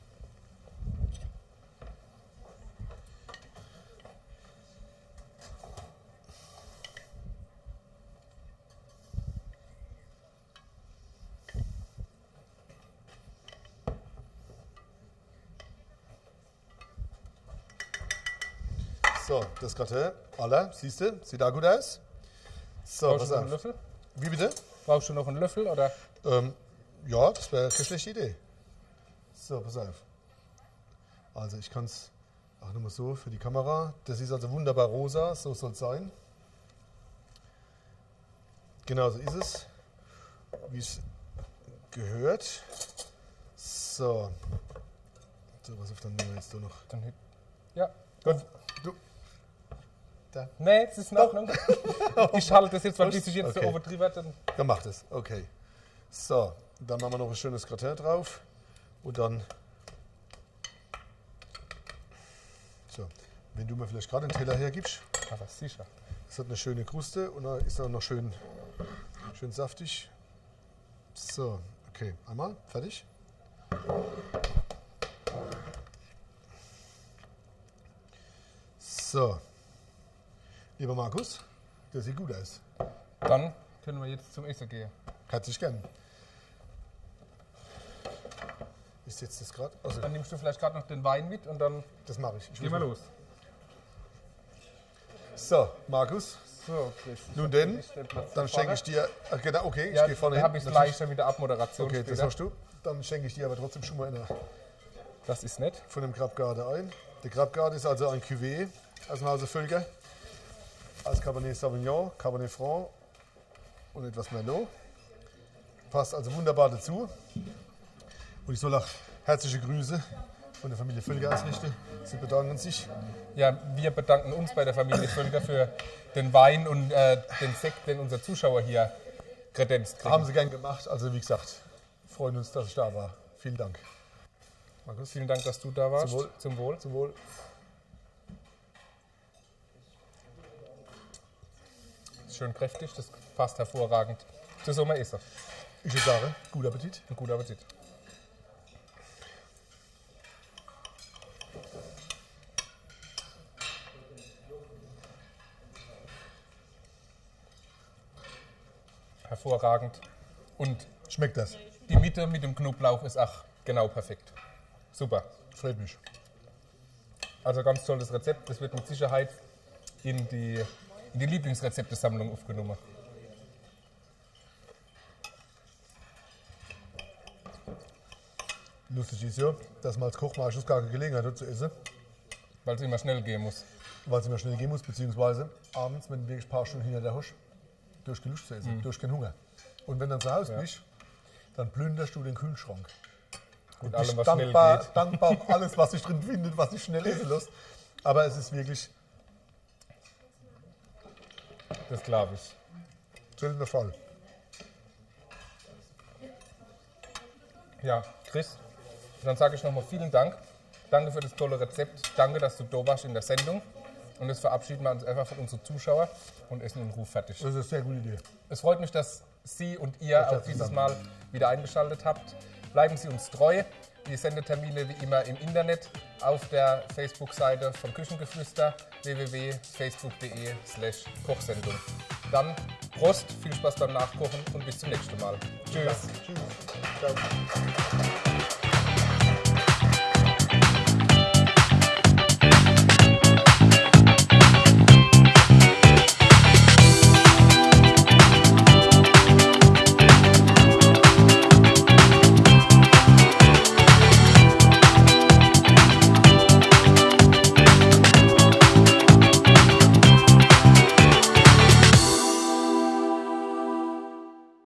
So, das Gratin, aller, siehst du, sieht da gut aus. So, brauchst pass du noch einen auf. Löffel? Wie bitte? Brauchst du noch einen Löffel? Oder? Ähm, ja, das wäre keine schlechte Idee. So, pass auf. Also ich kann es auch nochmal so für die Kamera. Das ist also wunderbar rosa, so soll es sein. Genau so ist es, wie es gehört. So. So, was auf dann nehmen wir jetzt da noch. Dann, ja, Gut. Du. Da. Nee, es ist in Ordnung. Ich halte das jetzt, weil bis ich jetzt Okay. so übertrieben wird. Dann Dann macht es. Okay. So, dann machen wir noch ein schönes Gratin drauf. Und dann. So, wenn du mir vielleicht gerade den Teller hergibst. aber sicher. Das hat eine schöne Kruste und da ist auch noch schön, schön saftig. So, okay. Einmal. Fertig. So. Lieber Markus, das sieht gut aus. Dann können wir jetzt zum Essen gehen. Herzlich gern. Ich setze das gerade. Also, Dann nimmst du vielleicht gerade noch den Wein mit und dann das mache ich. ich gehen wir los. So, Markus, So, Chris. nun denn, Ich stell Platz dann hier vorne. schenke ich dir. Ach, genau, okay, ich Ja, gehe vorne dann hin. habe ich es Natürlich. leichter mit der Abmoderation Okay, das später. hast du. Dann schenke ich dir aber trotzdem schon mal eine Das ist nett. von dem Grabgarde ein. Der Grabgarde ist also ein Cuvée aus dem Hause Völker. Als Cabernet Sauvignon, Cabernet Franc und etwas Merlot. Passt also wunderbar dazu. Und ich soll auch herzliche Grüße von der Familie Völker ausrichten. Sie bedanken sich. Ja, wir bedanken uns bei der Familie Völker für den Wein und äh, den Sekt, den unser Zuschauer hier kredenzt kriegen. Haben sie gern gemacht. Also wie gesagt, freuen uns, dass ich da war. Vielen Dank. Markus, Vielen Dank, dass du da warst. Zum Wohl. Zum Wohl. zum Wohl. Schön kräftig, das passt hervorragend zu so einem Essen. Ich würde sagen, guten Appetit. Ein guter Appetit. Hervorragend. Und Schmeckt das? die Mitte mit dem Knoblauch ist auch genau perfekt. Super. Freut mich. Also ganz tolles Rezept. Das wird mit Sicherheit in die, in die Lieblingsrezeptesammlung aufgenommen. Lustig ist ja, dass man als Koch meistens gar keine Gelegenheit hat zu essen, Weil es immer schnell gehen muss. weil es immer schnell gehen muss, beziehungsweise abends, wenn du wirklich ein paar Stunden hinter der Hosch, durch keine Lust zu essen, durch keinen Hunger. Und wenn du dann zu Hause bist, dann plünderst du den Kühlschrank. Mit Bist allem, was dankbar, schnell geht. dankbar um alles, was sich drin findet, was sich schnell essen lässt. Aber es ist wirklich Das glaube ich. seltener Fall. Ja, Chris, dann sage ich nochmal vielen Dank. Danke für das tolle Rezept. Danke, dass du da warst in der Sendung. Und jetzt verabschieden wir uns einfach von unseren Zuschauern und essen in Ruhe fertig. Das ist eine sehr gute Idee. Es freut mich, dass Sie und ihr auch dieses Mal wieder eingeschaltet habt. Bleiben Sie uns treu. Die Sendetermine wie immer im Internet auf der Facebook-Seite von Küchengeflüster w w w punkt facebook punkt de slash Kochsendung. Dann Prost, viel Spaß beim Nachkochen und bis zum nächsten Mal. Tschüss. Tschüss. Ciao.